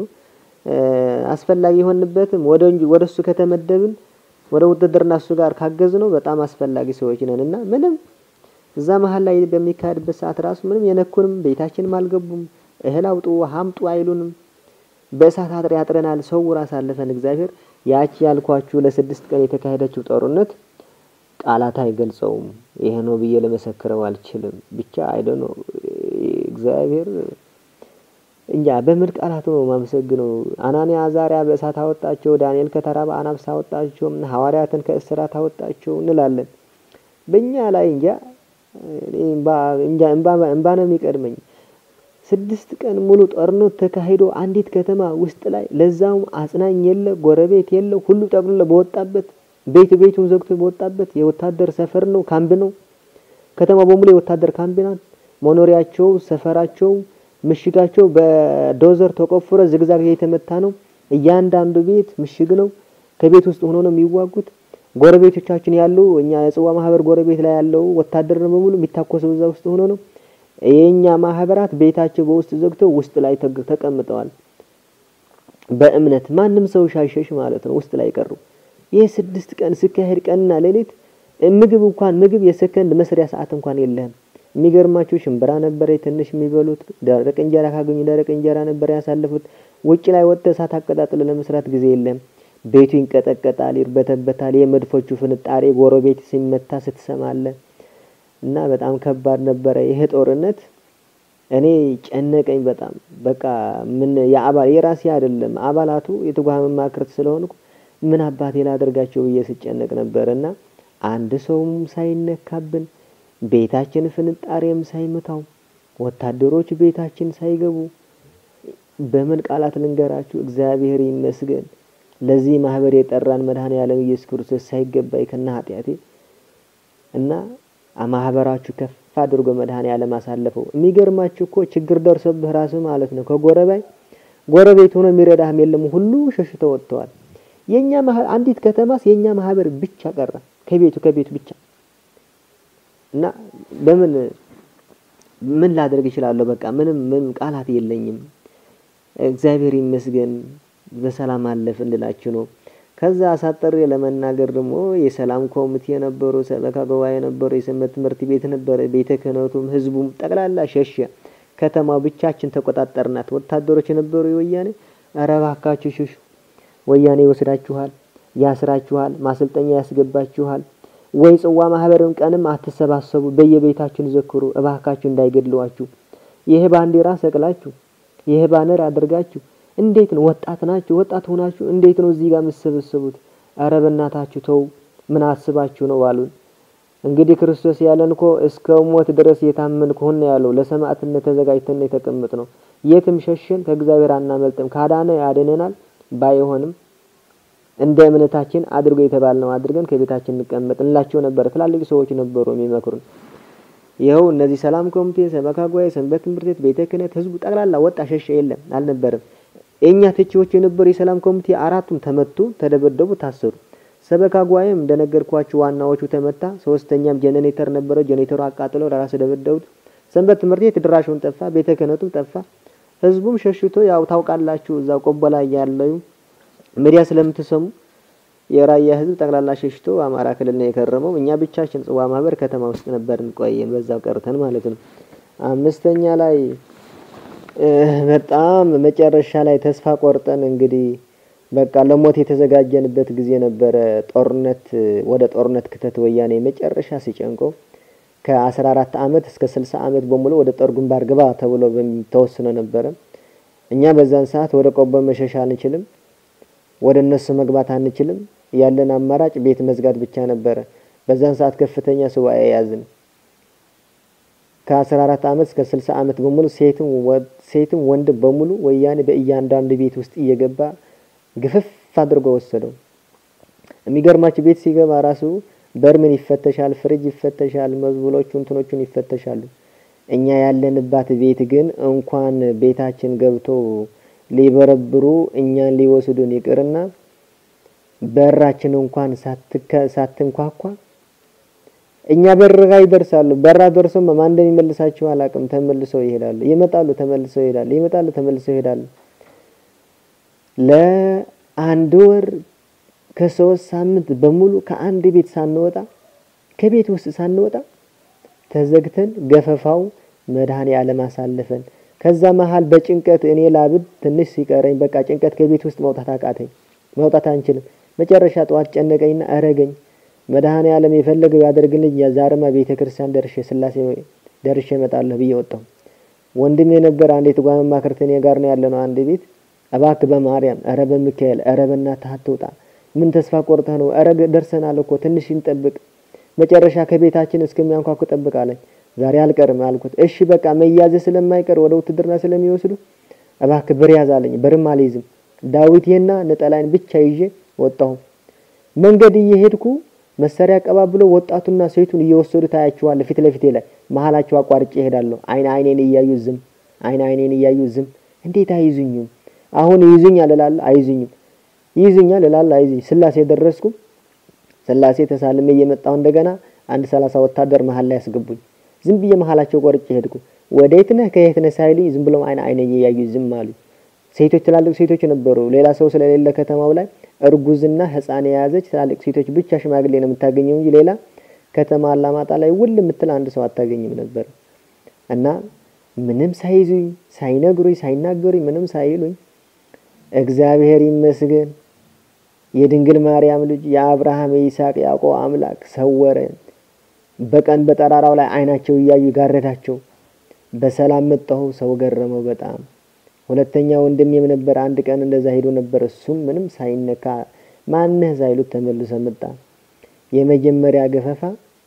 አስፈላጊ ሆንበትም ወደ ወደሱ ከተመደብን ወደ ውድድርና እሱ ጋር ካገዝ ነው በጣም አስፈላጊ ሰዎች ነንና ምንም እዛ መሃል ላይ በሚካሄድበት ሰዓት ራሱ ምንም የነኩንም ቤታችንም አልገቡም። እህል አውጡ ሀምጡ አይሉንም። በእሳት አጥር ያጥረናል። ሰው ራስ አለፈን። እግዚአብሔር ያቺ ያልኳችሁ ለስድስት ቀን የተካሄደችው ጦርነት ቃላት አይገልጸውም። ይሄ ነው ብዬ ለመሰከረው አልችልም። ብቻ አይደኖ እግዚአብሔር እንጃ በምን ቃላት ነው ማመሰግነው። አናንያ አዛሪያ በእሳት አወጣቸው፣ ዳንኤል ከተራባ አናብሳ አወጣቸው፣ ሐዋርያትን ከእስራት አወጣቸው እንላለን። በእኛ ላይ እንጃ እንባ እንጃ እንባ ነው የሚቀድመኝ። ስድስት ቀን ሙሉ ጦርነት ተካሂዶ አንዲት ከተማ ውስጥ ላይ ለዛውም አጽናኝ የለ፣ ጎረቤት የለ፣ ሁሉ ጠቅልሎ በወጣበት ቤት ቤቱን ዘግቶ በወጣበት የወታደር ሰፈር ነው፣ ካምፕ ነው። ከተማ በሙሉ የወታደር ካምፕ ናት። መኖሪያቸው፣ ሰፈራቸው፣ ምሽጋቸው በዶዘር ተቆፍሮ ዝግዛግ የተመታ ነው። እያንዳንዱ ቤት ምሽግ ነው። ከቤት ውስጥ ሆኖ ነው የሚዋጉት። ጎረቤቶቻችን ያሉ እኛ የጽዋ ማህበር ጎረቤት ላይ ያለው ወታደር ነው በሙሉ የሚታኮሰው እዛ ውስጥ ሆኖ ነው። የኛ ማህበራት ቤታቸው በውስጥ ዘግተው ውስጥ ላይ ተቀምጠዋል። በእምነት ማንም ሰው ሻይሸሽ ማለት ነው ውስጥ ላይ ቀሩ። ይሄ ስድስት ቀን ሲካሄድ ቀንና ሌሊት ምግብ እንኳን ምግብ የሰከንድ መስሪያ ሰዓት እንኳን የለም። የሚገርማችሁ ሽምብራ ነበር ትንሽ የሚበሉት። ደረቅ እንጀራ ካገኙ ደረቅ እንጀራ ነበር ያሳለፉት። ውጭ ላይ ወጥተው እሳት አቀጣጥለው ለመስራት ጊዜ የለም። ቤቱ ይንቀጠቀጣል፣ ይርበተበታል። የመድፎቹ ፍንጣሬ ጎረቤት ሲመታ ስትሰማለ እና በጣም ከባድ ነበር ይሄ ጦርነት። እኔ ጨነቀኝ በጣም በቃ ምን ያአባል የራሴ አይደለም አባላቱ የተጓሃመ ማክርት ስለሆንኩ ምን አባቴ ላደርጋቸው እየስጨነቅ ነበርና አንድ ሰውም ሳይነካብን ቤታችን ፍንጣሬም ሳይመታው ወታደሮች ቤታችን ሳይገቡ በምን ቃላት ልንገራችሁ። እግዚአብሔር ይመስገን ለዚህ ማህበር የጠራን መድኃኔ ዓለም ኢየሱስ ክርስቶስ ሳይገባይ ከና ኃጢያቴ እና ማህበራችሁ ከፍ አድርጎ መድኃኔ ዓለም አሳለፈው። የሚገርማችሁ እኮ ችግር ደርሶብህ ራሱ ማለት ነው ከጎረባይ ጎረቤት ሆኖ የሚረዳህም የለም ሁሉ ሸሽተው ወጥተዋል። የኛ አንዲት ከተማስ የኛ ማህበር ብቻ ቀረ ከቤቱ ከቤቱ ብቻ እና በምን ምን ላደርግ ይችላል በቃ ምንም ምንም ቃላት የለኝም። እግዚአብሔር ይመስገን በሰላም አለፍ እንላችሁ ነው። ከዛ አሳጠር ለመናገር ደግሞ የሰላም ኮሚቴ ነበሩ፣ ሰበካ ጉባኤ ነበሩ፣ የሰንበት ትምህርት ቤት ነበረ፣ ቤተ ክህነቱም ህዝቡም ጠቅላላ ሸሸ። ከተማው ብቻችን ተቆጣጠርናት። ወታደሮች ነበሩ የወያኔ አረባካችሁ ሽሹ፣ ወያኔ ይወስዳችኋል፣ ያስራችኋል፣ ማሰልጠኛ ያስገባችኋል፣ ወይ ጽዋ ማህበርም ቀንም አትሰባሰቡ፣ በየቤታችን ዘክሩ እባካችሁ እንዳይገድሏችሁ፣ ይሄ ባንዲራ ሰቅላችሁ ይሄ ባነር አድርጋችሁ እንዴት ነው ወጣት ናችሁ ወጣት ሆናችሁ እንዴት ነው እዚህ ጋር መሰበሰቡት? አረ በእናታችሁ ተው ምን አስባችሁ ነው አሉን። እንግዲህ ክርስቶስ ያለንኮ እስከ ሞት ድረስ የታመንኩ ሆነ ያለው ለሰማዕትነት ተዘጋጅተን የተቀመጥ ነው። የትም ሸሽን ከእግዚአብሔር አናመልጥም። ካዳነ ያድነናል፣ ባይሆንም እንደ እምነታችን አድርጎ የተባልነው አድርገን ከቤታችን እንቀመጥላቸው ነበር። ትላልቅ ሰዎች ነበሩ የሚመክሩን። ይኸው እነዚህ ሰላም ኮሚቴ፣ ሰበካ ጉባኤ፣ ሰንበት ትምህርት ቤት፣ ቤተ ክህነት ህዝቡ ጠቅላላ ወጣ ሸሸ የለም አልነበረም። እኛ ተቺዎች የነበሩ የሰላም ኮሚቴ አራቱም ተመቱ፣ ተደበደቡ፣ ታሰሩ። ሰበካ ጉባኤም እንደነገርኳችሁ ዋናዎቹ ተመታ። ሶስተኛም ጄኔሬተር ነበረ፣ ጄኔሬተሩ አቃጥለው ራስ ደበደቡት። ሰንበት ትምህርት ቤት ድራሹን ጠፋ፣ ቤተ ክህነቱም ጠፋ። ህዝቡም ሸሽቶ ያው ታውቃላችሁ እዛ ቆቦ ላይ ያለው ሚዲያ ስለምትሰሙ የራያ ህዝብ ጠቅላላ ሸሽቶ አማራ ክልል ነው የከረመው። እኛ ብቻችን ጽዋ ማህበር ከተማ ውስጥ ነበርን ቆየን፣ በዛው ቀርተን ማለት ነው። አምስተኛ ላይ በጣም መጨረሻ ላይ ተስፋ ቆርጠን እንግዲህ በቃ ለሞት የተዘጋጀንበት ጊዜ ነበረ። ጦርነት ወደ ጦርነት ክተት ወያኔ መጨረሻ ሲጨንቀው ከ14 አመት እስከ ስልሳ አመት በሙሉ ወደ ጦር ግንባር ግባ ተብሎ ተወስኖ ነበረ። እኛ በዛን ሰዓት ወደ ቆቦ መሸሽ አንችልም፣ ወደ እነሱ መግባት አንችልም። ያለን አማራጭ ቤት መዝጋት ብቻ ነበረ። በዛን ሰዓት ከፍተኛ ሱባኤ ያዝን። ከ14 አመት እስከ ስልሳ አመት በሙሉ ሴትም ሴትም ወንድ በሙሉ ወያኔ በእያንዳንዱ ቤት ውስጥ እየገባ ግፍፍ አድርጎ ወሰደው። የሚገርማችሁ ቤት ሲገባ ራሱ በርምን ይፈተሻል፣ ፍሪጅ ይፈተሻል፣ መዝቡሎቹ እንትኖቹን ይፈተሻሉ። እኛ ያለንባት ቤት ግን እንኳን ቤታችን ገብቶ ሊበረብሩ እኛን ሊወስዱን ይቅርና በራችን እንኳን ሳትከ ሳትንኳኳ እኛ በርጋ ይደርሳሉ። በራ ደርሰው ማን እንደሚመልሳቸው አላቅም። ተመልሰው ይሄዳሉ፣ ይመጣሉ፣ ተመልሰው ይሄዳሉ፣ ይመጣሉ፣ ተመልሰው ይሄዳሉ። ለአንድ ወር ከሶስት ሳምንት በሙሉ ከአንድ ቤት ሳንወጣ ከቤት ውስጥ ሳንወጣ ተዘግተን ገፈፋው መድኃኔ ዓለም አሳልፈን። ከዛ መሃል በጭንቀት እኔ ላብድ ትንሽ ሲቀረኝ በቃ ጭንቀት ከቤት ውስጥ መውጣት አቃተኝ። መውጣት አንችልም። መጨረሻ ጧት ጨነቀኝና አረገኝ። መድኃኔ ዓለም የፈለገው ያደርግልኝ። ዛሬማ ቤተ ክርስቲያን ደርሼ ስላሴ ደርሼ እመጣለሁ ብዬ ወጣሁ። ወንድሜ ነበር አንዴ ተጓማ ማከርተኔ ጋር ነው ያለነው አንድ ቤት። እባክህ በማርያም አረ በሚካኤል አረ በእናትህ አትውጣ፣ ምን ተስፋ ቆርጠህ ነው? አረ ደርሰናል እኮ ትንሽ እንጠብቅ፣ መጨረሻ ከቤታችን እስከሚያንኳኩ ጠብቅ አለኝ። ዛሬ አልቀርም አልኩት። እሺ በቃ መያዝ ስለማይቀር ወደ ውትድርና ስለሚወስዱ እባክህ ብር ያዝ አለኝ። ብርም አልይዝም፣ ዳዊቴና ነጠላይን ብቻ ይዤ ወጣሁ። መንገድ እየሄድኩ መሳሪያ ቀባብሎ ወጣቱና ሴቱን እየወሰዱ ታያቸዋል። ፊት ለፊቴ ላይ መሃላቸው አቋርጬ እሄዳለሁ። አይን አይኔን እያዩ ዝም፣ አይን አይኔን እያዩ ዝም። እንዴት አይዙኝም? አሁን ይዙኛል እላለሁ፣ አይዙኝም። ይዙኛል እላለሁ፣ አይዙኝ። ስላሴ ደረስኩ። ስላሴ ተሳልሜ እየመጣሁ እንደገና አንድ ሰላሳ ወታደር መሃል ላይ ያስገቡኝ። ዝም ብዬ መሃላቸው ቆርጬ ሄድኩ። ወዴት ነህ ከየት ነህ ሳይሉኝ ዝም ብለው አይን አይኔን እያዩ ዝም አሉ። ሴቶች ትላልቅ ሴቶች ነበሩ። ሌላ ሰው ስለሌለ ከተማው ላይ እርጉዝና ህፃን የያዘች ትላልቅ ሴቶች ብቻ ሽማግሌ ነው የምታገኘው እንጂ ሌላ ከተማ አላማጣ ላይ ውል የምትል አንድ ሰው አታገኝም ነበር። እና ምንም ሳይዙኝ ሳይነግሩኝ ሳይናገሩኝ ምንም ሳይሉኝ እግዚአብሔር ይመስገን የድንግል ማርያም ልጅ የአብርሃም የይስሐቅ ያዕቆብ አምላክ ሰወረን። በቀን በጠራራው ላይ አይናቸው እያዩ ጋረዳቸው። በሰላም መጣሁ። ሰው ገረመው በጣም። ሁለተኛ ወንድሜም ነበር አንድ ቀን እንደዛ ሄዶ ነበር። እሱም ምንም ሳይነካ ማንህ ሳይሉት ተመልሶ መጣ። የመጀመሪያ ገፈፋ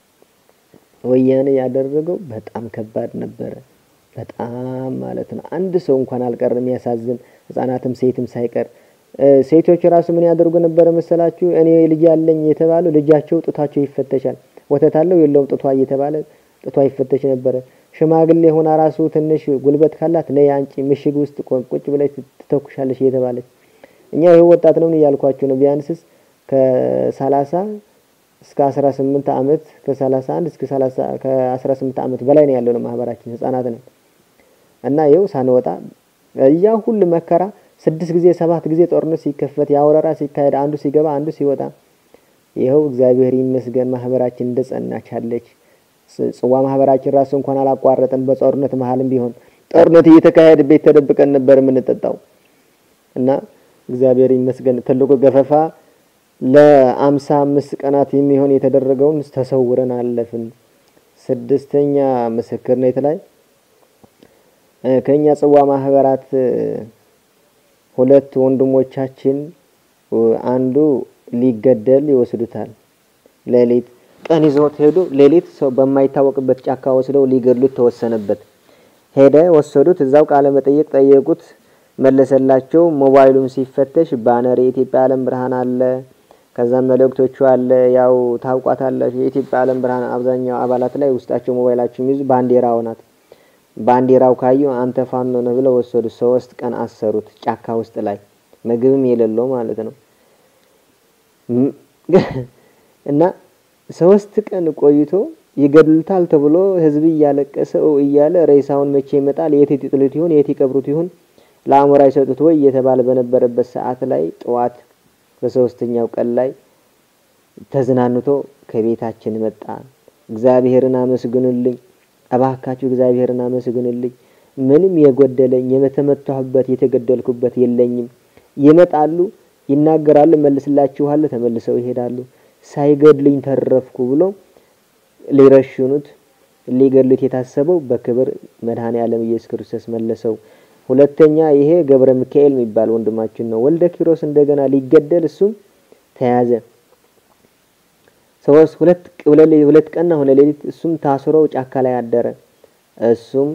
ወያኔ ያደረገው በጣም ከባድ ነበር። በጣም ማለት ነው። አንድ ሰው እንኳን አልቀረም ያሳዝን። ህፃናትም ሴትም ሳይቀር ሴቶች ራሱ ምን ያደርጉ ነበር መሰላችሁ? እኔ ልጅ ያለኝ የተባሉ ልጃቸው ጡታቸው ይፈተሻል። ወተት አለው የለውም ጡቷ እየተባለ ጡቷ ይፈተሽ ነበር። ሽማግሌ ሆና ራሱ ትንሽ ጉልበት ካላት ነይ አንቺ ምሽግ ውስጥ ቁጭ ብለሽ ትተኩሻለሽ እየተባለች እኛ ይሄ ወጣት ነው ያልኳችሁ ነው ቢያንስስ ከ30 እስከ አስራ ስምንት አመት ከ31 እስከ ሰላሳ ከ18 አመት በላይ ነው ያለው ነው ማህበራችን ህፃናት ነው እና ይኸው ሳንወጣ ያ ሁሉ መከራ ስድስት ጊዜ ሰባት ጊዜ ጦርነት ሲከፈት ያወራራ ሲካሄድ አንዱ ሲገባ አንዱ ሲወጣ ይኸው እግዚአብሔር ይመስገን ማህበራችን እንደጸናቻለች ጽዋ ማህበራችን ራሱ እንኳን አላቋረጠን በጦርነት መሃልም ቢሆን ጦርነት እየተካሄደ ቤት ተደብቀን ነበር የምንጠጣው እና እግዚአብሔር ይመስገን ትልቁ ገፈፋ ለአምሳ አምስት ቀናት የሚሆን የተደረገውን ተሰውረን አለፍን ስድስተኛ ምስክርነት ላይ ከኛ ጽዋ ማህበራት ሁለት ወንድሞቻችን አንዱ ሊገደል ይወስዱታል ሌሊት ቀን ይዞት ሄዶ ሌሊት ሰው በማይታወቅበት ጫካ ወስደው ሊገድሉት ተወሰነበት ሄደ ወሰዱት እዛው ቃለ መጠየቅ ጠየቁት መለሰላቸው ሞባይሉን ሲፈተሽ ባነር የኢትዮጵያ ዓለም ብርሃን አለ ከዛ መልእክቶቹ አለ ያው ታውቋታላችሁ የኢትዮጵያ ዓለም ብርሃን አብዛኛው አባላት ላይ ውስጣቸው ሞባይላቸው ይዙ ባንዲራው ናት ባንዲራው ካዩ አንተ ፋኖ ነው ብለው ወሰዱ ሶስት ቀን አሰሩት ጫካ ውስጥ ላይ ምግብም የሌለው ማለት ነው እና ሶስት ቀን ቆይቶ ይገድሉታል ተብሎ ህዝብ ያለቀሰው እያለ ሬሳውን መቼ ይመጣል የት ይጥሉት ይሆን የት ይቀብሩት ይሆን ለአሞራ ይሰጡት ወይ እየተባለ በነበረበት ሰዓት ላይ ጧት በሶስተኛው ቀን ላይ ተዝናንቶ ከቤታችን መጣ እግዚአብሔርን አመስግኑልኝ አባካችሁ እግዚአብሔርን አመስግኑልኝ ምንም የጎደለኝ የመተመታሁበት የተገደልኩበት የለኝም ይመጣሉ ይናገራሉ መልስላችኋል ተመልሰው ይሄዳሉ ሳይገድልኝ ተረፍኩ ብሎ ሊረሽኑት ሊገድሉት የታሰበው በክብር መድኃኔ ዓለም ኢየሱስ ክርስቶስ መለሰው ሁለተኛ ይሄ ገብረ ሚካኤል የሚባል ወንድማችን ነው ወልደ ኪሮስ እንደገና ሊገደል እሱም ተያዘ ሰውስ ሁለት ሁለት ቀንና ሁለት ሌሊት እሱም ታስሮ ጫካ ላይ አደረ እሱም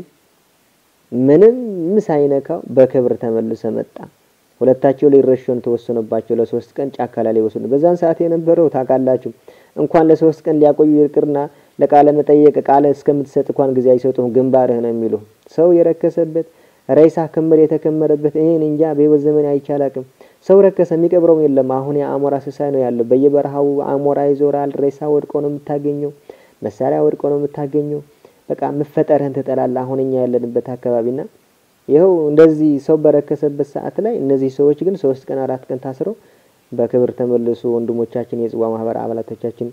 ምንም ሳይነካው በክብር ተመልሶ መጣ ሁለታቸው ሊረሽኑ ተወሰነባቸው ለሶስት ቀን ጫካ ላይ ሊወሰኑ በዛን ሰዓት የነበረው ታቃላችሁ እንኳን ለሶስት ቀን ሊያቆዩ ይቅርና ለቃለ መጠየቅ ቃለ እስከምትሰጥ እንኳን ጊዜ አይሰጡም ግንባርህ ነው የሚሉ ሰው የረከሰበት ሬሳ ክምር የተከመረበት ይሄን እንጃ በህይወት ዘመን አይቻላቅም ሰው ረከሰ የሚቀብረው የለም አሁን የአሞራ ስሳይ ነው ያለው በየበረሃው አሞራ ይዞራል ሬሳ ወድቆ ነው የምታገኘው መሳሪያ ወድቆ ነው የምታገኘው በቃ መፈጠርህን ተጠላላ አሁንኛ ያለንበት አካባቢና ይሄው እንደዚህ ሰው በረከሰበት ሰዓት ላይ እነዚህ ሰዎች ግን ሶስት ቀን አራት ቀን ታስረው በክብር ተመለሱ ወንድሞቻችን የጽዋ ማህበር አባላቶቻችን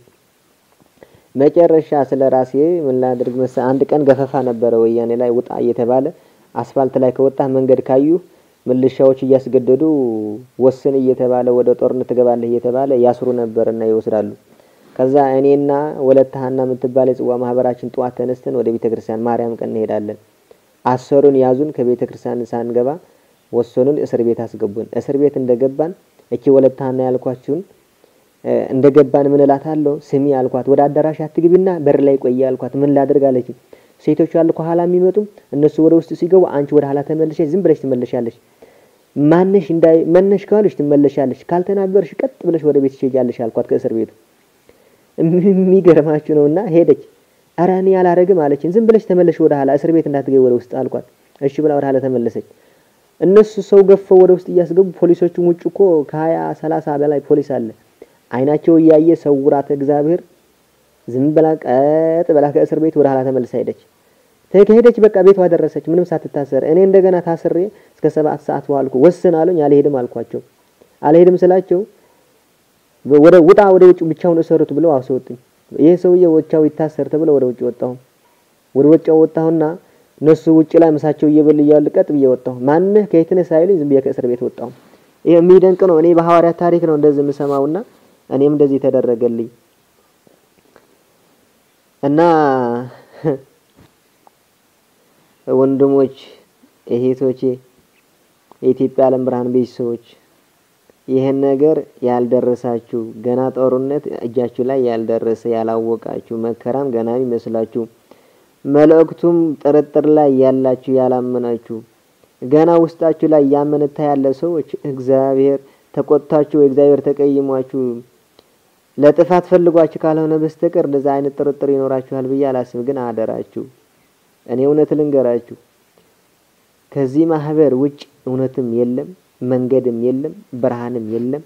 መጨረሻ ስለራሴ ምን ላድርግ መሰ አንድ ቀን ገፈፋ ነበር ወያኔ ላይ ውጣ እየተባለ አስፋልት ላይ ከወጣ መንገድ ካዩ ምልሻዎች እያስገደዱ ወሰን እየተባለ ወደ ጦርነት ተገባለህ እየተባለ ያስሩ ነበርና ይወስዳሉ ከዛ እኔና ወለታሃና ምትባለ ጽዋ ማህበራችን ጧት ተነስተን ወደ ቤተክርስቲያን ማርያም ቀን እንሄዳለን አሰሩን ያዙን ከቤተክርስቲያን ሳንገባ ወሰኑን እስር ቤት አስገቡን እስር ቤት እንደገባን እቺ ወለታሃና ያልኳችሁን እንደገባን ምን እላታለሁ ስሚ ያልኳት ወደ አዳራሽ አትግቢና በር ላይ ቆይ ያልኳት ምን ላድርጋለች ሴቶች ያሉ ከኋላ የሚመጡ እነሱ ወደ ውስጥ ሲገቡ አንቺ ወደ ኋላ ተመለሽ ዝም ብለሽ ትመለሻለሽ ማንሽ እንዳይ ማንሽ ካለሽ ትመለሻለሽ ካልተናገርሽ ቀጥ ብለሽ ወደ ቤት ትሄጃለሽ አልኳት ከእስር ቤቱ የሚገርማችሁ ነውና ሄደች አራኒ ያላረግም አለችኝ ዝም ብለሽ ተመለሽ ወደ ኋላ እስር ቤት እንዳትገቢ ወደ ውስጥ አልኳት እሺ ብላ ወደ ኋላ ተመለሰች እነሱ ሰው ገፈው ወደ ውስጥ እያስገቡ ፖሊሶቹ ውጭ እኮ ከሀያ ሰላሳ በላይ ፖሊስ አለ አይናቸው ያየ ሰውራት እግዚአብሔር ዝም ብላ ቀጥ ብላ ከእስር ቤት ወደ ኋላ ተመልሳ ሄደች ተከሄደች በቃ ቤቷ ደረሰች ምንም ሳትታሰር እኔ እንደገና ታስሬ እስከ ሰባት ሰዓት ዋልኩ ወሰናለኝ አልሄድም አልኳቸው አልሄድም ስላቸው ወደ ውጣ ወደ ውጭ ብቻውን እሰሩት ብለው አስወጡኝ ይሄ ሰውዬ ወጫው ይታሰር ተብሎ ወደ ውጭ ወጣሁ ወደ ወጫው ወጣሁና ነሱ ውጭ ላይ መሳቸው እየበል ይያል ቀጥ ብዬ ወጣሁ ማን ከየትነ ሳይሉኝ ዝም ብዬ ከእስር ቤት ወጣሁ ይሄ የሚደንቅ ነው እኔ በሐዋርያት ታሪክ ነው እንደዚህ የምሰማውና እኔም እንደዚህ ተደረገልኝ እና ወንድሞች እህቶቼ የኢትዮጵያ ዓለም ብርሃን ቤተሰቦች ይሄን ነገር ያልደረሳችሁ ገና ጦርነት እጃችሁ ላይ ያልደረሰ ያላወቃችሁ መከራም ገና ይመስላችሁ መልእክቱም ጥርጥር ላይ ያላችሁ ያላመናችሁ ገና ውስጣችሁ ላይ ያመነታ ያለ ሰዎች እግዚአብሔር ተቆጣችሁ እግዚአብሔር ተቀይሟችሁ ለጥፋት ፈልጓችሁ ካልሆነ በስተቀር እንደዛ አይነት ጥርጥር ይኖራችኋል ብዬ አላስብ ግን አደራችሁ እኔ እውነት ልንገራችሁ ከዚህ ማህበር ውጭ እውነትም የለም መንገድም የለም ብርሃንም የለም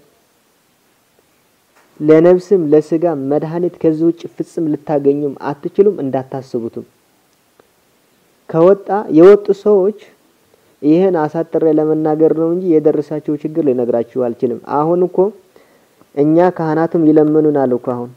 ለነፍስም ለስጋ መድኃኒት ከዚህ ውጭ ፍጽም ልታገኙም አትችሉም እንዳታስቡትም ከወጣ የወጡ ሰዎች ይሄን አሳጥሬ ለመናገር ነው እንጂ የደረሳቸው ችግር ልነግራችሁ አልችልም አሁን እኮ እኛ ካህናቱም ይለምኑናል እኮ አሁን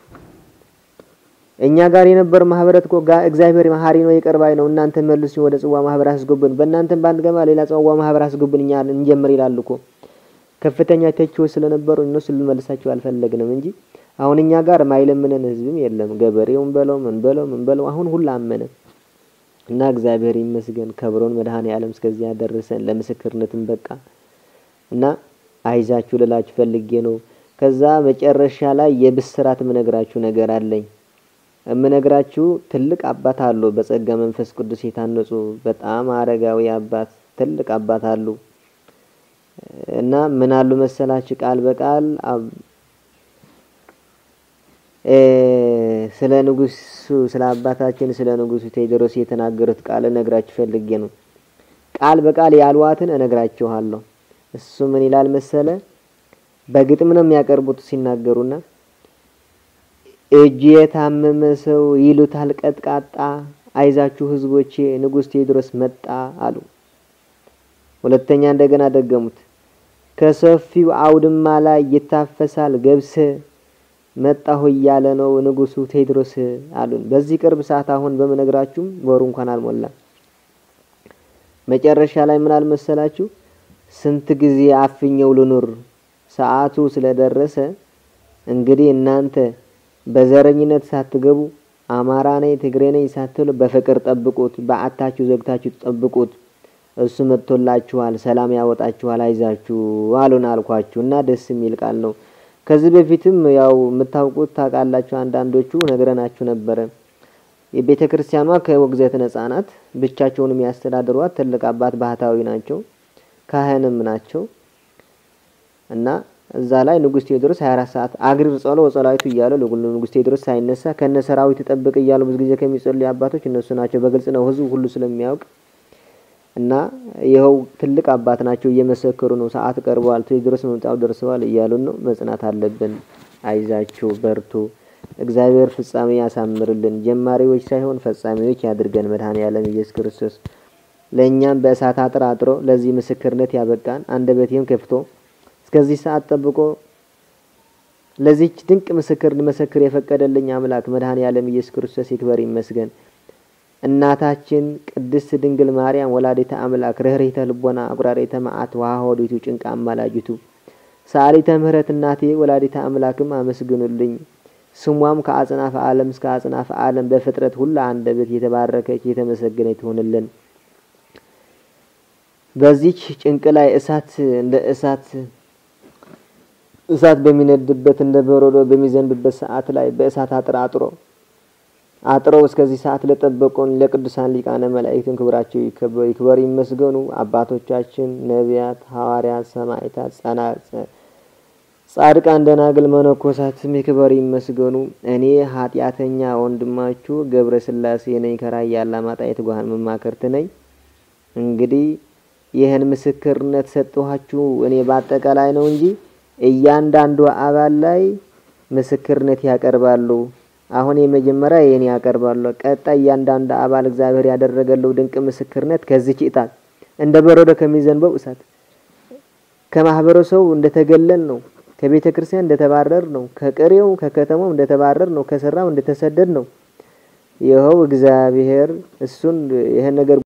እኛ ጋር የነበር ማህበራት እኮ እግዚአብሔር መሐሪ ነው ይቀርባይ ነው እናንተ መልሱ ወደ ጽዋ ማህበር አስገቡን በእናንተም ባንገማ ሌላ ጽዋ ማህበር አስገቡን እኛ እንጀምር ይላል እኮ ከፍተኛ ተቾች ስለነበሩ እነሱ ልመልሳቸው አልፈለግንም እንጂ አሁን እኛ ጋር ማይለምነን ህዝብም የለም ገበሬውን በለው ምን በለው ምን በለው አሁን ሁሉ አመነ እና እግዚአብሔር ይመስገን ከብሮን መድኃኔ ዓለም እስከዚህ ያደረሰን ለምስክርነትም በቃ እና አይዛችሁ ልላችሁ ፈልጌ ነው ከዛ መጨረሻ ላይ የብስራት ምነግራችሁ ነገር አለኝ እምነግራችሁ ትልቅ አባት አሉ በጸጋ መንፈስ ቅዱስ የታነጹ በጣም አረጋዊ አባት ትልቅ አባት አሉ እና ምን አሉ መሰላችሁ ቃል በቃል እ ስለ ንጉሱ ስለ አባታችን ስለ ንጉሱ ቴዎድሮስ የተናገሩት ቃል ነግራችሁ ፈልጌ ነው ቃል በቃል ያልዋትን እነግራችኋለሁ እሱ ምን ይላል መሰለ በግጥም ነው የሚያቀርቡት ሲናገሩና እጅ የታመመ ሰው ይሉታል ቀጥቃጣ አይዛችሁ ህዝቦቼ ንጉስ ቴዎድሮስ መጣ አሉ ሁለተኛ እንደገና ደገሙት ከሰፊው አውድማ ላይ ይታፈሳል ገብስ መጣሁ እያለ ነው ንጉሱ ቴዎድሮስ አሉን በዚህ ቅርብ ሰዓት አሁን በመነግራችሁ ወሩ እንኳን አልሞላ መጨረሻ ላይ ምን አልመሰላችሁ ስንት ጊዜ አፍኘው ልኑር ሰዓቱ ስለደረሰ እንግዲህ እናንተ በዘረኝነት ሳትገቡ አማራ ነኝ ትግሬ ነኝ ሳትሉ በፍቅር ጠብቁት በአታችሁ ዘግታችሁ ጠብቁት እሱ መጥቶላችኋል ሰላም ያወጣችኋል አይዛችሁ አሉን አልኳችሁና ደስ የሚል ቃል ነው ከዚህ በፊትም ያው መታውቁት ታቃላችሁ አንዳንዶቹ ነገረናችሁ ነበር የቤተክርስቲያኗ ከወግዘት ነፃናት ብቻቸውንም ያስተዳድሯት ትልቅ አባት ባህታዊ ናቸው ካህንም ናቸው እና እዛ ላይ ንጉስ ቴዎድሮስ ሃያ አራት ሰዓት አግሪር ጸሎ ወጸላይቱ ይያለ ለሁሉ ንጉስ ቴዎድሮስ ሳይነሳ ከነ ሰራዊት ተጠብቅ ይያሉ ብዙ ጊዜ ከሚጸልዩ አባቶች እነሱ ናቸው በግልጽ ነው ህዝቡ ሁሉ ስለሚያውቅ እና ይሄው ትልቅ አባት ናቸው እየመሰከሩ ነው ሰዓት ቀርቧል ቴዎድሮስ መምጣው ደርሰዋል ይያሉ ነው መጽናት አለብን አይዛችሁ በርቱ እግዚአብሔር ፍጻሜ ያሳምርልን ጀማሪዎች ሳይሆን ፈጻሚዎች ያድርገን መድኃኔ ዓለም ኢየሱስ ክርስቶስ ለኛም በእሳት አጥራጥሮ ለዚህ ምስክርነት ያበቃን አንደበቴም ከፍቶ እስከዚህ ሰዓት ጠብቆ ለዚህ ድንቅ ምስክር መሰክር የፈቀደልኝ አምላክ መድኃኔ ዓለም ኢየሱስ ክርስቶስ ይክበር ይመስገን እናታችን ቅድስት ድንግል ማርያም ወላዲተ አምላክ ርህሪተ ልቦና አቁራሪተ መዓት ወሃሆዲቱ ጭንቃ አማላጅቱ ሳሊተ ምህረት እናቴ ወላዲተ አምላክም አመስግኑልኝ ስሟም ከአጽናፈ ዓለም እስከ አጽናፈ ዓለም በፍጥረት ሁሉ አንደበት የተባረከች የተመሰገነች ትሆንልን በዚች ጭንቅ ላይ እሳት እንደ እሳት እሳት በሚነድበት እንደ በረዶ በሚዘንብበት ሰዓት ላይ በእሳት አጥራጥሮ አጥረው እስከዚህ ሰዓት ለጠበቁን ለቅዱሳን ሊቃነ መላእክትን ክብራቸው ይክበር ይመስገኑ አባቶቻችን ነቢያት ሐዋርያት ሰማዕታት ጸናጽ ጻድቃን ደናግል መነኮሳት ይክበር ይመስገኑ እኔ ኃጢያተኛ ወንድማችሁ ገብረ ስላሴ ነኝ ከራያ አላማጣ የትጓሃን መማከርት ነኝ እንግዲህ ይሄን ምስክርነት ሰጥቷችሁ እኔ በአጠቃላይ ነው እንጂ እያንዳንዱ አባል ላይ ምስክርነት ያቀርባሉ አሁን የመጀመሪያ የኔ ያቀርባሉ ቀጣይ እያንዳንዱ አባል እግዚአብሔር ያደረገለው ድንቅ ምስክርነት ከዚህ ጭጣት እንደ በረዶ ከሚዘንበው እሳት ከማህበረሰቡ እንደተገለል ነው ከቤተ ክርስቲያን እንደተባረር ነው ከቀሪው ከከተማው እንደተባረር ነው ከሰራው እንደተሰደድ ነው ይኸው እግዚአብሔር እሱን ይሄን ነገር